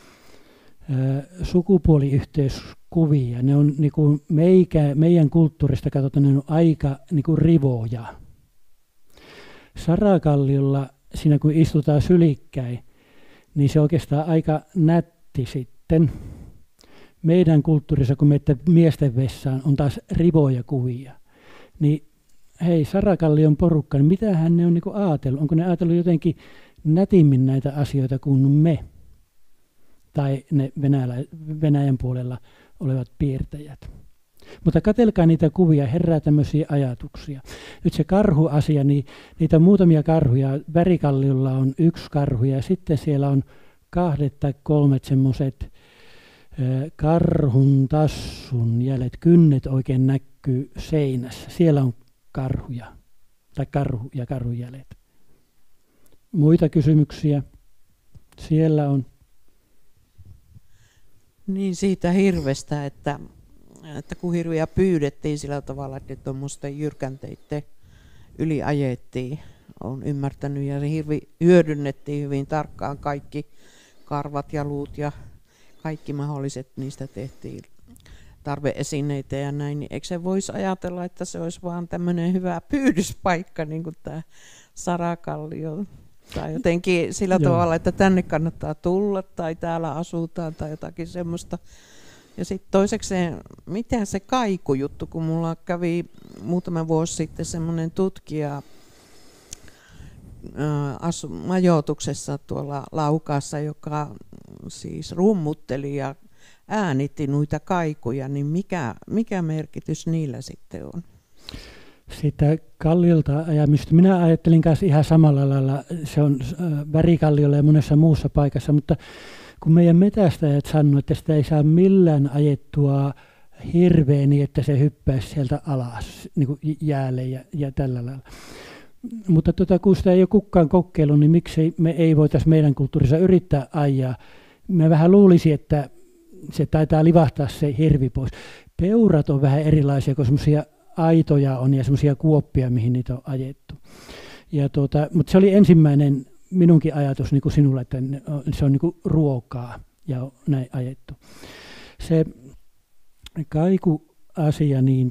A: sukupuoliyhteyskuvia. Ne on niin kuin meidän kulttuurista katsotaan, ne on aika niin kuin rivoja. Sarakalliolla, siinä kun istutaan sylikkäin, niin se on oikeastaan aika nätti sitten. Meidän kulttuurissa, kun menette miesten vessaan, on taas rivoja kuvia. Niin hei, Sarakallion porukka, niin mitähän ne on niinku ajatellut? Onko ne ajatellut jotenkin nätimmin näitä asioita kuin me? Tai ne Venäjän puolella olevat piirtäjät. Mutta katselkaa niitä kuvia, herää tämmöisiä ajatuksia. Nyt se karhuasia, niin niitä on muutamia karhuja. Värikalliolla on 1 karhu ja sitten siellä on 2 tai 3 semmoiset karhun tassun jäljet, kynnet oikein näkyy seinässä. Siellä on karhuja tai karhu ja karhun jäljet. Muita kysymyksiä? Siellä on.
H: Niin siitä hirvestä, että kun hirviä pyydettiin sillä tavalla, että tuommoisten jyrkänteiden yli ajettiin, olen ymmärtänyt, ja se hirvi hyödynnettiin hyvin tarkkaan, kaikki karvat ja luut ja kaikki mahdolliset, niistä tehtiin tarveesineitä ja näin, niin eikö se voisi ajatella, että se olisi vaan tämmöinen hyvä pyydyspaikka, niin kuin tämä Sarakallio, tai jotenkin sillä tavalla, että tänne kannattaa tulla, tai täällä asutaan, tai jotakin semmoista. Ja sitten toisekseen, mitä se kaikujuttu, kun mulla kävi muutama vuosi sitten semmoinen tutkija majoituksessa tuolla Laukaassa, joka siis rummutteli ja äänitti noita kaikuja, niin mikä merkitys niillä sitten on?
A: Sitä kalliolta ajamista. Minä ajattelin kanssa ihan samalla lailla, se on Värikalliolla ja monessa muussa paikassa, mutta kun meidän metästäjät sanoivat, että sitä ei saa millään ajettua hirveä niin, että se hyppäisi sieltä alas niin kuin jäälle ja tällä lailla. Mutta kun sitä ei ole kukaan kokeillut, niin miksi me ei voitaisiin meidän kulttuurissa yrittää ajaa? Mä vähän luulisin, että se taitaa livahtaa se hirvi pois. Peurat on vähän erilaisia, kun semmoisia aitoja on ja semmoisia kuoppia, mihin niitä on ajettu. Mutta se oli ensimmäinen minunkin ajatus niin kuin sinulla, että se on niin kuin ruokaa ja on näin ajettu. Se kaikuasia, niin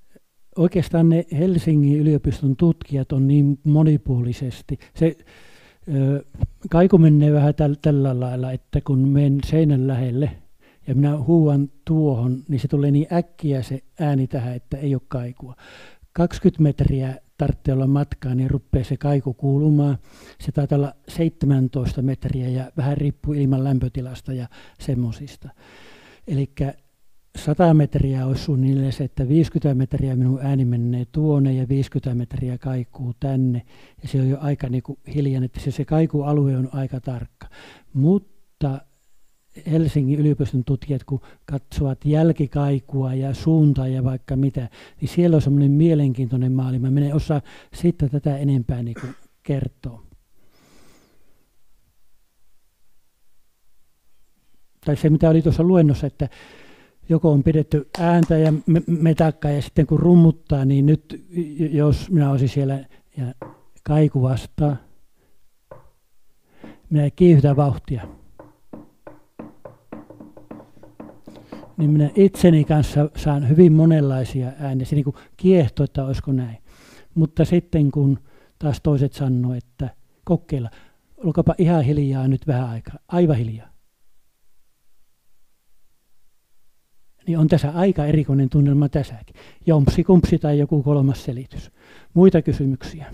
A: oikeastaan ne Helsingin yliopiston tutkijat on niin monipuolisesti. Kaiku menee vähän tällä lailla, että kun menen seinän lähelle ja minä huuan tuohon, niin se tulee niin äkkiä se ääni tähän, että ei ole kaikua. 20 metriä tarvitsee olla matkaa, niin rupeaa se kaiku kuulumaan. Se taitaa olla 17 metriä ja vähän riippuu ilman lämpötilasta ja semmoisista. Eli 100 metriä olisi suunnilleen se, että 50 metriä minun ääni menee tuonne ja 50 metriä kaikuu tänne. Ja se on jo aika niin kuin hiljainen, että se kaikualue on aika tarkka. Mutta Helsingin yliopiston tutkijat, kun katsovat jälkikaikua ja suuntaa ja vaikka mitä, niin siellä on semmoinen mielenkiintoinen maailma. Minä en osaa siitä tätä enempää niin kuin kertoa. Tai se, mitä oli tuossa luennossa, että joko on pidetty ääntä ja metakkaa ja sitten kun rummuttaa, niin nyt jos minä olisin siellä ja kaiku vastaa, minä kiihdytän vauhtia. Niin minä itseni kanssa saan hyvin monenlaisia ääniä. Se niin kuin kiehtoo, että olisiko näin. Mutta sitten kun taas toiset sanoo, että kokeilla, olkaapa ihan hiljaa nyt vähän aikaa, aivan hiljaa. Niin on tässä aika erikoinen tunnelma tässäkin. Jompsi kumpsi tai joku kolmas selitys. Muita kysymyksiä?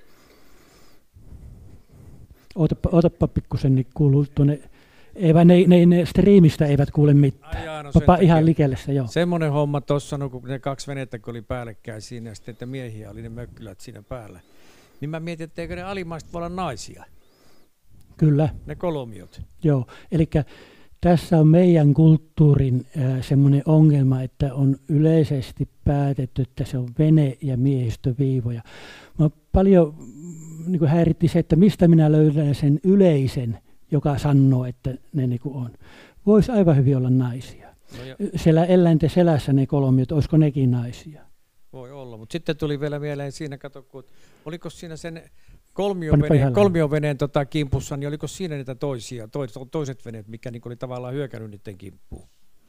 A: Ootapa pikkusen, niin kuuluu tuonne. Ne striimistä eivät kuule mitään. Ihan likellessä, joo.
I: Semmoinen homma tuossa, no, kun ne 2 venettä kun oli päällekkäin siinä, ja sitten että miehiä oli ne mökkylät siinä päällä. Niin mä mietin, että eikö ne alimaiset voi olla naisia?
A: Kyllä.
I: Ne kolmiot.
A: Joo, eli tässä on meidän kulttuurin semmoinen ongelma, että on yleisesti päätetty, että se on vene- ja miehistöviivoja. Mä paljon niin kuin häiritti se, että mistä minä löydän sen yleisen, joka sanoo, että ne niin kuin on. Voisi aivan hyvin olla naisia. No siellä eläinten selässä ne kolmiot, olisiko nekin naisia?
I: Voi olla, mutta sitten tuli vielä mieleen siinä, kato, kun oliko siinä sen kolmioveneen kimpussa, niin oliko siinä niitä toiset veneet, mikä niin oli tavallaan hyökännyt niiden kimppuun?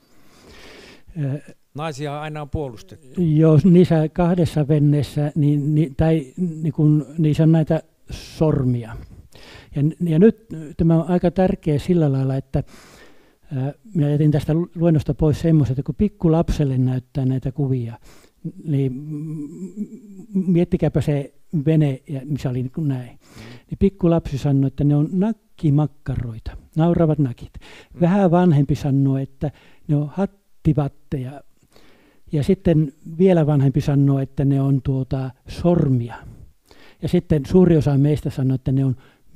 I: Naisia aina on puolustettu.
A: Joo, niissä 2 veneessä, niissä on näitä sormia. Ja nyt tämä on aika tärkeä sillä lailla, että minä jätin tästä luennosta pois semmoista, että kun pikkulapselle näyttää näitä kuvia, niin miettikääpä se vene, missä oli näin. Niin pikkulapsi sanoi, että ne on nakkimakkaroita, nauravat nakit. Vähän vanhempi sanoi, että ne on hattivatteja. Ja sitten vielä vanhempi sanoi, että ne on sormia. Ja sitten suuri osa meistä sanoi, että ne on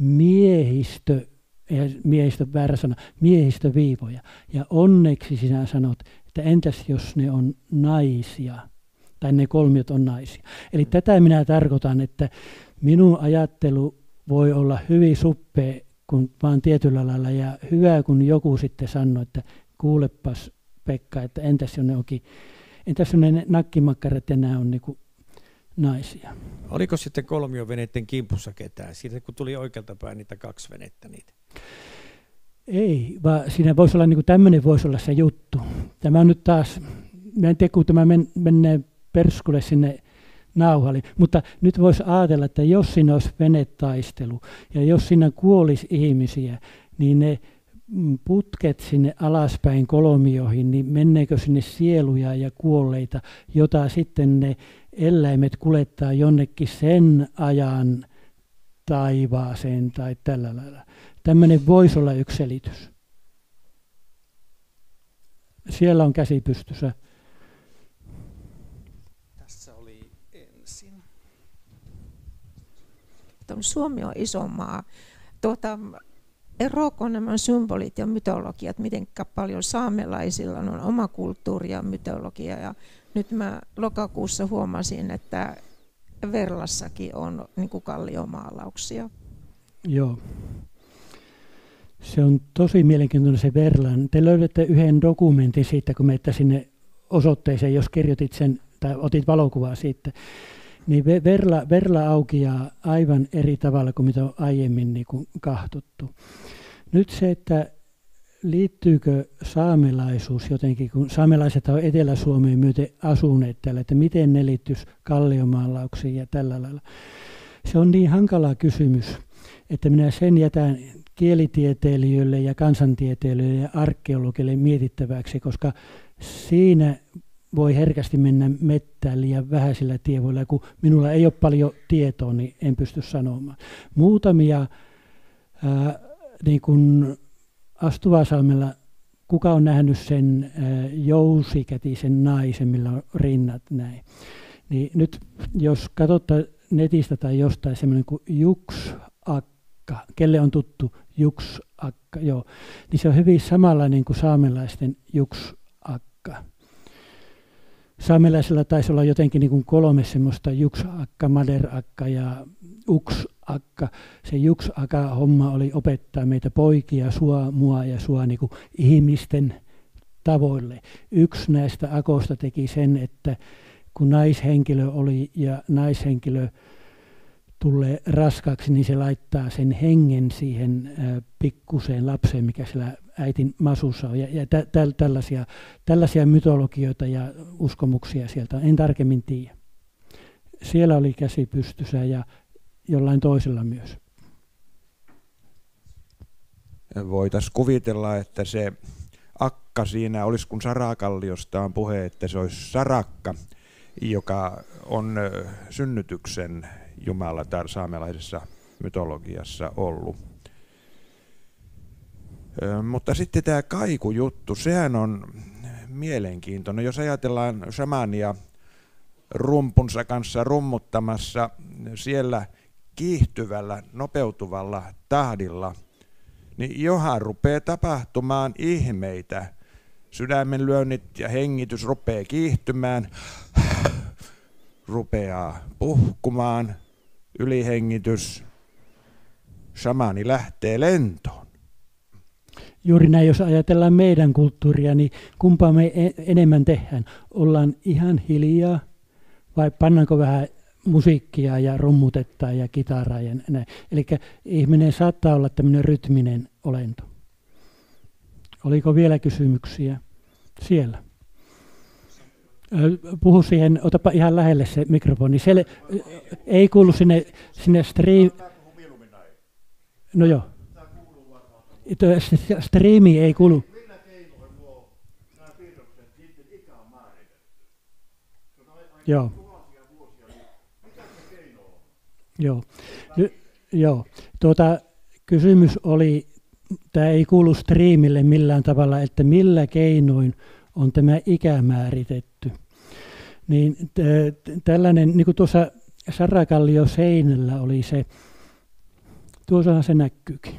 A: miehistöviivoja. Ja onneksi sinä sanot, että entäs jos ne on naisia, tai ne kolmiot on naisia. Eli tätä minä tarkoitan, että minun ajattelu voi olla hyvin suppea, kun vaan tietyllä lailla, ja hyvä, kun joku sitten sanoo, että kuulepas Pekka, että entäs jos ne nakkimakkarat ja nämä on niinku naisia.
I: Oliko sitten kolmioveneiden kimpussa ketään? Siitä kun tuli oikealta päin niitä 2 venettä niitä.
A: Ei, vaan siinä voisi olla niin tämmöinen voisi olla se juttu. Tämä on nyt taas, mä en tiedä kun tämä menee perskulle sinne nauhalle, mutta nyt voisi ajatella, että jos siinä olisi venetaistelu ja jos siinä kuolisi ihmisiä, niin ne putket sinne alaspäin kolmioihin, niin menneekö sinne sieluja ja kuolleita, jota sitten ne eläimet kuljettaa jonnekin sen ajan taivaaseen tai tällä lailla. Tämmöinen voisi olla yksi selitys. Siellä on käsi pystyssä.
C: Tässä oli ensin.
J: Suomi on iso maa. Eroako nämä symbolit ja mytologiat, miten paljon saamelaisilla on oma kulttuuri ja mytologia. Ja nyt mä lokakuussa huomasin, että Verlassakin on niin kuin kalliomaalauksia.
A: Joo. Se on tosi mielenkiintoinen se Verlan. Te löydätte yhden dokumentin siitä, kun menette sinne osoitteeseen, jos kirjoitit sen tai otit valokuvaa siitä. Niin Verla aukeaa aivan eri tavalla kuin mitä on aiemmin niin kuin kahtottu. Nyt se, että liittyykö saamelaisuus jotenkin, kun saamelaiset on Etelä-Suomeen myöten asuneet täällä, että miten ne liittyisi kalliomaalauksiin ja tällä lailla. Se on niin hankala kysymys. että minä sen jätän kielitieteilijöille ja kansantieteilijöille ja arkeologille mietittäväksi, koska siinä voi herkästi mennä mettään liian vähäisillä tiedoilla, kun minulla ei ole paljon tietoa, niin en pysty sanomaan. Muutamia niin kuin Astuvasalmella, kuka on nähnyt sen jousikätisen naisen, millä on rinnat näin. Niin nyt jos katsotaan netistä tai jostain semmoinen kuin Juksakka, kelle on tuttu Juksakka, joo, niin se on hyvin samanlainen kuin saamelaisten Juksakka. Saamelaisilla taisi olla jotenkin niin kuin 3 semmoista Juksakka, Maderakka ja Uksakka. Se Juksakka-homma oli opettaa meitä poikia, mua ja sua niin kuin ihmisten tavoille. Yksi näistä akoista teki sen, että kun naishenkilö oli ja naishenkilö tulee raskaaksi, niin se laittaa sen hengen siihen pikkuseen lapseen, mikä siellä äitin masussa on. Ja tällaisia mytologioita ja uskomuksia sieltä en tarkemmin tiedä. Siellä oli käsi pystyssä ja jollain toisella myös.
E: Voitaisiin kuvitella, että se akka siinä olisi, kun Sarakalliosta on puhe, että se olisi Sarakka, joka on synnytyksen jumala saamelaisessa mytologiassa ollut. Mutta sitten tämä kaikujuttu, sehän on mielenkiintoinen. Jos ajatellaan shamania rumpunsa kanssa rummuttamassa siellä kiihtyvällä, nopeutuvalla tahdilla, niin johan rupeaa tapahtumaan ihmeitä. Sydämenlyönnit ja hengitys rupeaa kiihtymään, rupeaa puhkumaan, ylihengitys, shamani lähtee lentoon.
A: Juuri näin, jos ajatellaan meidän kulttuuria, niin kumpaa me enemmän tehdään? Ollaan ihan hiljaa vai pannaanko vähän musiikkia ja rummutetaan ja kitaraa ja näin. Eli ihminen saattaa olla tämmöinen rytminen olento. Oliko vielä kysymyksiä siellä? Puhu siihen, otapa ihan lähelle se mikrofoni. Siellä ei kuulu sinne stream. No joo. Striimi ei kuulu. Joo. Joo. Kysymys oli, tämä ei kuulu striimille millään tavalla, että millä keinoin on tämä ikä määritetty. Niin tällainen, niin kuin tuossa Sarakallio seinällä oli se, tuossahan se näkyykin.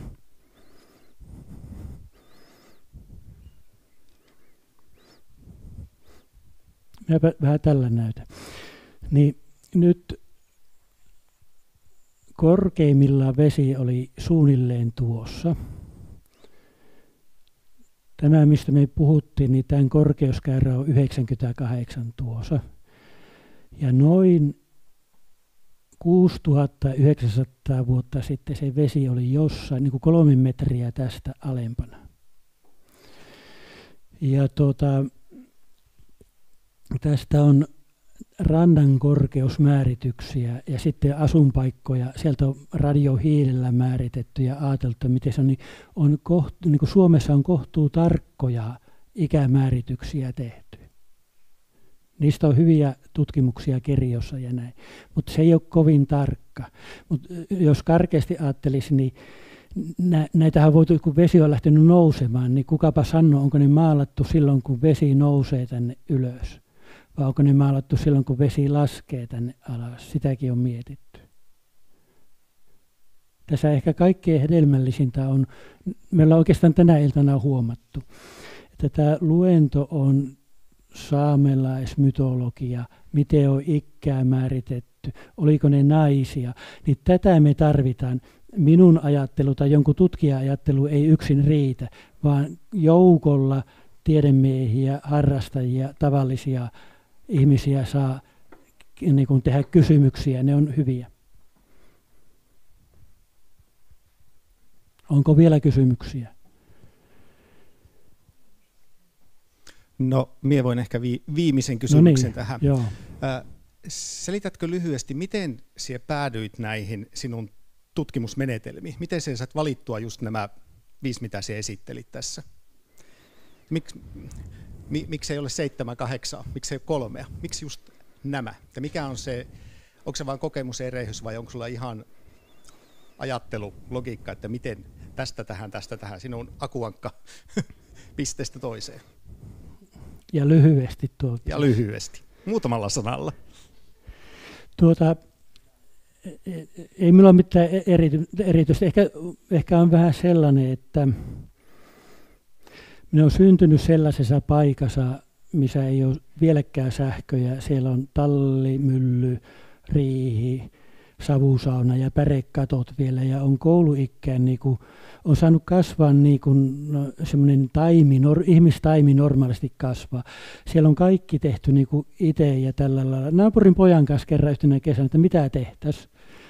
A: Mä vähän tällä näytän. Niin nyt korkeimmillaan vesi oli suunnilleen tuossa. Tämä, mistä me puhuttiin, niin tämän korkeuskäyrä on 98 tuossa. Ja noin 6900 vuotta sitten se vesi oli jossain niin kuin 3 metriä tästä alempana. Ja tästä on rannan korkeusmäärityksiä ja sitten asunpaikkoja. Sieltä on radiohiilellä määritetty ja ajateltu, miten se on niin kuin Suomessa on kohtuu tarkkoja ikämäärityksiä tehty. Niistä on hyviä tutkimuksia kirjossa ja näin, mutta se ei ole kovin tarkka. Mutta jos karkeasti ajattelisi, niin näitähän voi, kun vesi on lähtenyt nousemaan, niin kukapa sanoo, onko ne maalattu silloin, kun vesi nousee tänne ylös. Vai onko ne maalattu silloin, kun vesi laskee tänne alas? Sitäkin on mietitty. Tässä ehkä kaikkein hedelmällisintä on, meillä oikeastaan tänä iltana huomattu, että tämä luento on saamelaismytologia, miten on ikää määritetty, oliko ne naisia, niin tätä me tarvitaan. Minun ajattelu tai jonkun tutkijan-ajattelu ei yksin riitä, vaan joukolla tiedemiehiä, harrastajia, tavallisia ihmisiä saa niin kuin tehdä kysymyksiä, ne on hyviä. Onko vielä kysymyksiä?
D: No, minä voin ehkä viimeisen kysymyksen tähän.
A: Joo.
D: Selitätkö lyhyesti, miten sinä päädyit näihin sinun tutkimusmenetelmiä. Miten sä saat valittua just nämä 5, mitä sä esittelit tässä? Miksi ei ole 7, 8, miksi ei ole 3? Miksi just nämä? Ja mikä on se, onko se vain kokemuserehys vai onko sulla ihan ajattelu, logiikka, että miten tästä tähän, sinun akuankka pisteestä toiseen?
A: Ja lyhyesti tuolta.
D: Ja lyhyesti, muutamalla sanalla.
A: Ei minulla ole mitään erityistä. Ehkä on vähän sellainen, että minä olen syntynyt sellaisessa paikassa, missä ei ole vieläkään sähköjä. Siellä on talli, mylly, riihi, savusauna ja pärekatot vielä. Ja on kouluikään, niin kuin, on saanut kasvaa niin kuin semmoinen ihmistaimi normaalisti kasvaa. Siellä on kaikki tehty niin kuin itse ja tällä lailla. Naapurin pojan kanssa kerran yhtenä kesänä, että mitä tehtäisiin.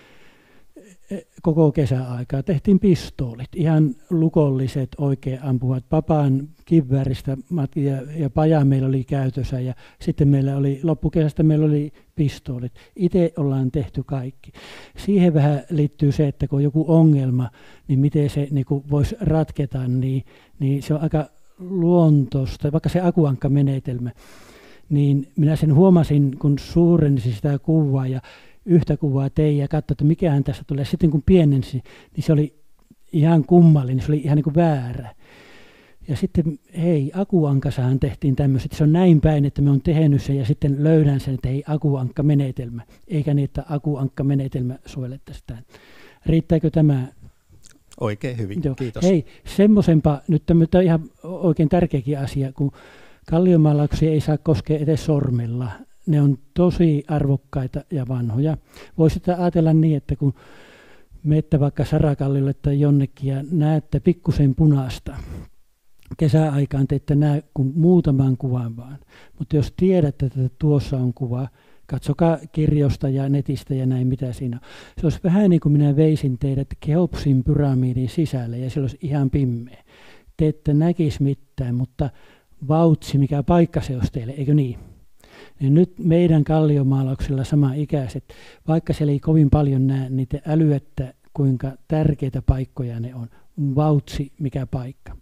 A: Koko kesäaikaa tehtiin pistoolit, ihan lukolliset oikein ampuvat. Papan kivääristä ja paja meillä oli käytössä ja sitten loppukesästä meillä oli pistoolit. Itse ollaan tehty kaikki. Siihen vähän liittyy se, että kun on joku ongelma, niin miten se niin voisi ratketa, niin se on aika luontoista, vaikka se akuankkamenetelmä. Niin minä sen huomasin, kun suurensin sitä kuvaa ja yhtä kuvaa tein ja katsoin, että mikähän tässä tulee. Sitten kun pienensi, niin se oli ihan kummallinen, se oli ihan niin kuin väärä. Ja sitten akuankassahan tehtiin tämmöiset, se on näin päin, että me on tehnyt sen ja sitten löydän sen, että akuankkamenetelmä, eikä niin, että akuankkamenetelmä sovellettaisiin tämän. Riittääkö tämä?
D: Oikein hyvin,
A: Joo.
D: Kiitos.
A: Semmoisenpa, nyt tämä on ihan oikein tärkeäkin asia, kun kalliomaalauksia ei saa koskea edes sormella. Ne on tosi arvokkaita ja vanhoja. Voisi ajatella niin, että kun menette vaikka Sarakalliolle tai jonnekin ja näette pikkusen punaista, kesäaikaan te ette näe kuin muutaman kuvan vaan. Mutta jos tiedätte, että tuossa on kuva, katsokaa kirjosta ja netistä ja näin, mitä siinä on. Se olisi vähän niin kuin minä veisin teidät Keopsin pyramidin sisälle ja se olisi ihan pimmeä. Te ette näkisi mitään, mutta vautsi, mikä paikka se olisi teille, eikö niin? Ja nyt meidän kalliomaalauksilla sama-ikäiset, vaikka siellä ei kovin paljon näe, niin te älyätte, kuinka tärkeitä paikkoja ne on. Vautsi, mikä paikka.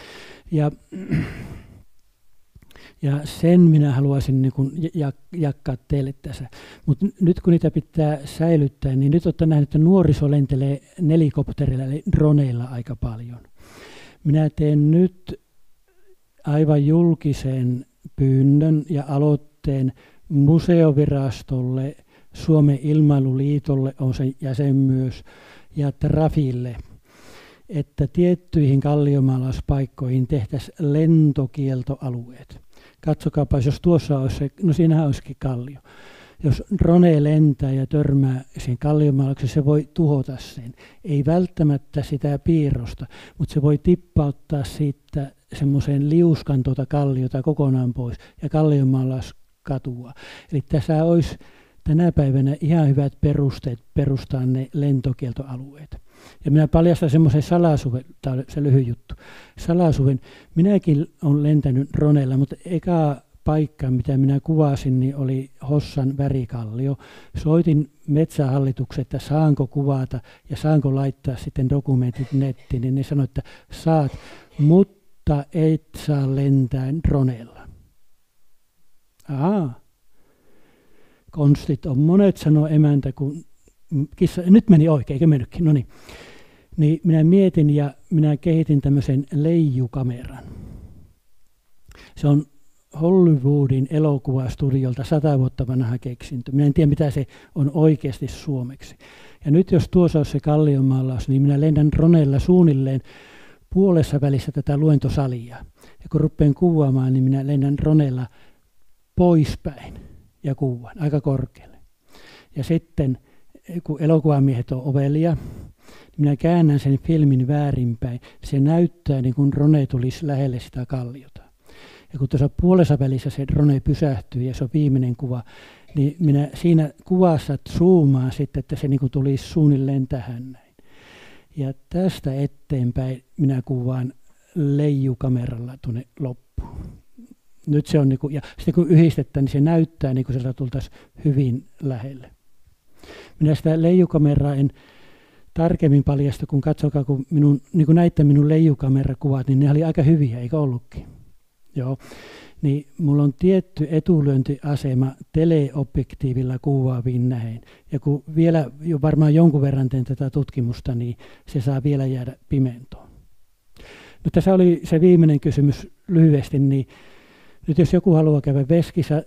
A: Ja sen minä haluaisin niin kuin jakaa teille tässä. Mutta nyt kun niitä pitää säilyttää, niin nyt olette nähneet, että nuoriso lentelee nelikopterilla eli droneilla aika paljon. Minä teen nyt aivan julkisen pyynnön ja aloitteen museovirastolle, Suomen ilmailuliitolle on sen jäsen myös, ja Trafille, että tiettyihin kalliomaalauspaikkoihin tehtäisiin lentokieltoalueet. Katsokaapa, jos tuossa olisi se, no siinähän olisikin kallio. Jos drone lentää ja törmää siihen kalliomaalaukseen, se voi tuhota sen. Ei välttämättä sitä piirrosta, mutta se voi tippauttaa siitä semmoiseen liuskan kalliota kokonaan pois ja kalliomaalaus-katua. Eli tässä olisi tänä päivänä ihan hyvät perusteet perustaa ne lentokieltoalueet. Ja minä paljastan semmoisen salasuven, tämä on se lyhyt juttu, salasuven. Minäkin olen lentänyt droneilla, mutta eka paikka, mitä minä kuvasin, niin oli Hossan värikallio. Soitin Metsähallituksen, että saanko kuvata ja saanko laittaa sitten dokumentit nettiin, niin ne sanoivat, että saat, mutta et saa lentää droneilla. Ahaa. Konstit on monet, sanoo emäntä, kun kissa, nyt meni oikein, eikö mennytkin, no niin minä mietin ja minä kehitin tämmöisen leijukameran. Se on Hollywoodin elokuvastudiolta 100 vuotta vanha keksintö. Minä en tiedä, mitä se on oikeasti suomeksi. Ja nyt jos tuossa olisi se kalliomaalaus, niin minä lennän droneilla suunnilleen puolessa välissä tätä luentosalia. Ja kun rupean kuvaamaan, niin minä lennän droneilla poispäin ja kuvaan aika korkealle. Ja sitten, kun elokuvamiehet on ovelia, niin minä käännän sen filmin väärinpäin. Se näyttää niin kuin drone tulisi lähelle sitä kalliota. Ja kun tuossa puolessa välissä se drone pysähtyy ja se on viimeinen kuva, niin minä siinä kuvassa zoomaan sitten, että se niin kuin tulisi suunnilleen tähän näin. Ja tästä eteenpäin minä kuvaan leijukameralla tuonne loppuun. Nyt se on, niin kuin, ja sitten kun yhdistetään, niin se näyttää niin kuin sieltä tultaisiin hyvin lähelle. Minä sitä leijukameraa en tarkemmin paljasta, kun katsokaa, kun niin näitte minun leijukamerakuvat, niin ne oli aika hyviä, eikö ollutkin? Joo. Niin mulla on tietty etulyöntiasema teleobjektiivilla kuvaaviin näin. Ja kun vielä jo varmaan jonkun verran teen tätä tutkimusta, niin se saa vielä jäädä pimentoon. No, tässä oli se viimeinen kysymys lyhyesti, niin nyt jos joku haluaa käydä veskissä,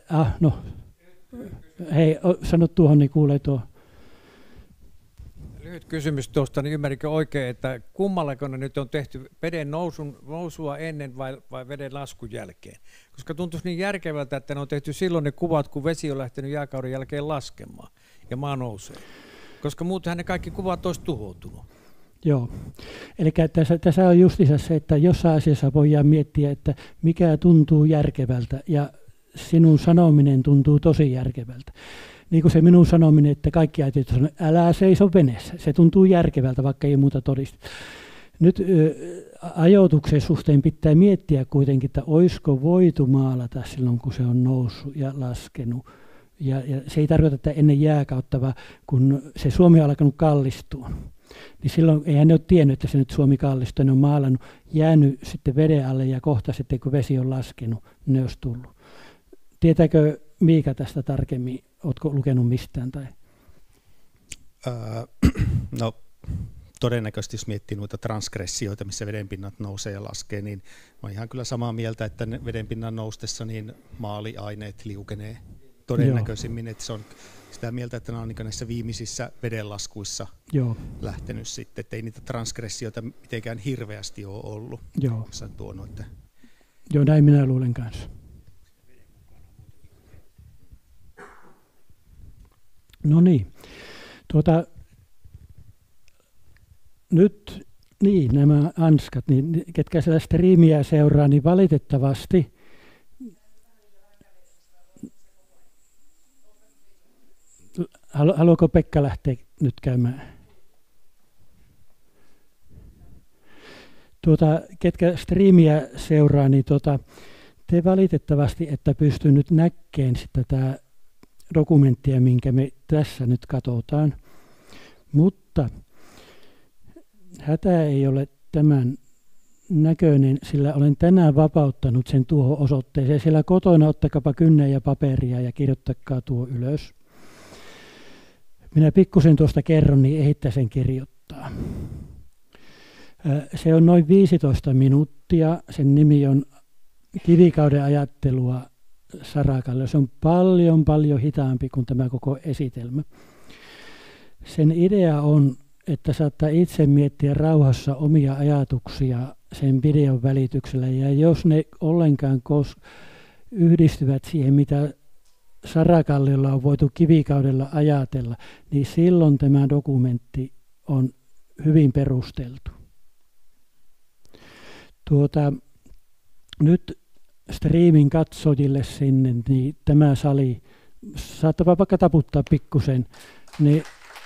A: hei, sano tuohon, niin kuulee tuo.
I: Lyhyt kysymys tuosta, niin ymmärrinkö oikein, että kummallako ne nyt on tehty veden nousua ennen vai veden laskun jälkeen? Koska tuntuisi niin järkevältä, että ne on tehty silloin ne kuvat, kun vesi on lähtenyt jääkauden jälkeen laskemaan ja maa nousee. Koska muutenhan ne kaikki kuvat olisi tuhoutunut.
A: Joo, eli tässä on justiinsa se, että jossain asiassa voidaan miettiä, että mikä tuntuu järkevältä ja sinun sanominen tuntuu tosi järkevältä. Niin kuin se minun sanominen, että kaikki äitit sanoo, älä seiso veneessä. Se tuntuu järkevältä, vaikka ei muuta todista. Nyt ajoituksen suhteen pitää miettiä kuitenkin, että olisiko voitu maalata silloin, kun se on noussut ja laskenut. Ja se ei tarkoita, että ennen jääkautta, vaan kun se Suomi on alkanut kallistua. Niin silloin eihän ne ole tiennyt, että se nyt Suomi kallistuu. Ne on maalannut, jäänyt sitten veden alle ja kohta sitten, kun vesi on laskenut, ne olisi tullut. Tietääkö Miika tästä tarkemmin? Oletko lukenut mistään? Tai?
D: No, todennäköisesti jos miettii noita transgressioita, missä vedenpinnat nousee ja laskee, niin olen ihan kyllä samaa mieltä, että vedenpinnan noustessa niin maaliaineet liukenee todennäköisimmin. Että se on sitä mieltä, että nämä on niin näissä viimeisissä vedenlaskuissa lähtenyt sitten, että ei niitä transgressioita mitenkään hirveästi ole ollut.
A: Joo,
D: tuonut, että...
A: Joo, näin minä luulen kanssa. No niin, nyt niin, nämä anskat, niin, ketkä siellä striimiä seuraa, niin valitettavasti haluaako Pekka lähteä nyt käymään? Ketkä striimiä seuraa, niin te valitettavasti, että pysty nyt näkemään sitä tämä dokumenttia, minkä me tässä nyt katsotaan, mutta hätä ei ole tämän näköinen, sillä olen tänään vapauttanut sen tuohon osoitteeseen. Siellä kotona ottakapa kynää ja paperia ja kirjoittakaa tuo ylös. Minä pikkusen tuosta kerron, niin ehdittä sen kirjoittaa. Se on noin 15 minuuttia. Sen nimi on Kivikauden ajattelua Sarakalle. Se on paljon hitaampi kuin tämä koko esitelmä. Sen idea on, että saattaa itse miettiä rauhassa omia ajatuksia sen videon välityksellä. Ja jos ne ollenkaan yhdistyvät siihen, mitä Sarakallilla on voitu kivikaudella ajatella, niin silloin tämä dokumentti on hyvin perusteltu. Nyt striimin katsojille sinne, niin tämä sali, saattaa vaikka taputtaa pikkusen, niin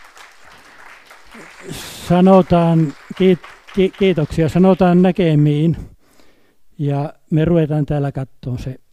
A: sanotaan kiitoksia, sanotaan näkemiin ja me ruvetaan täällä katsomaan se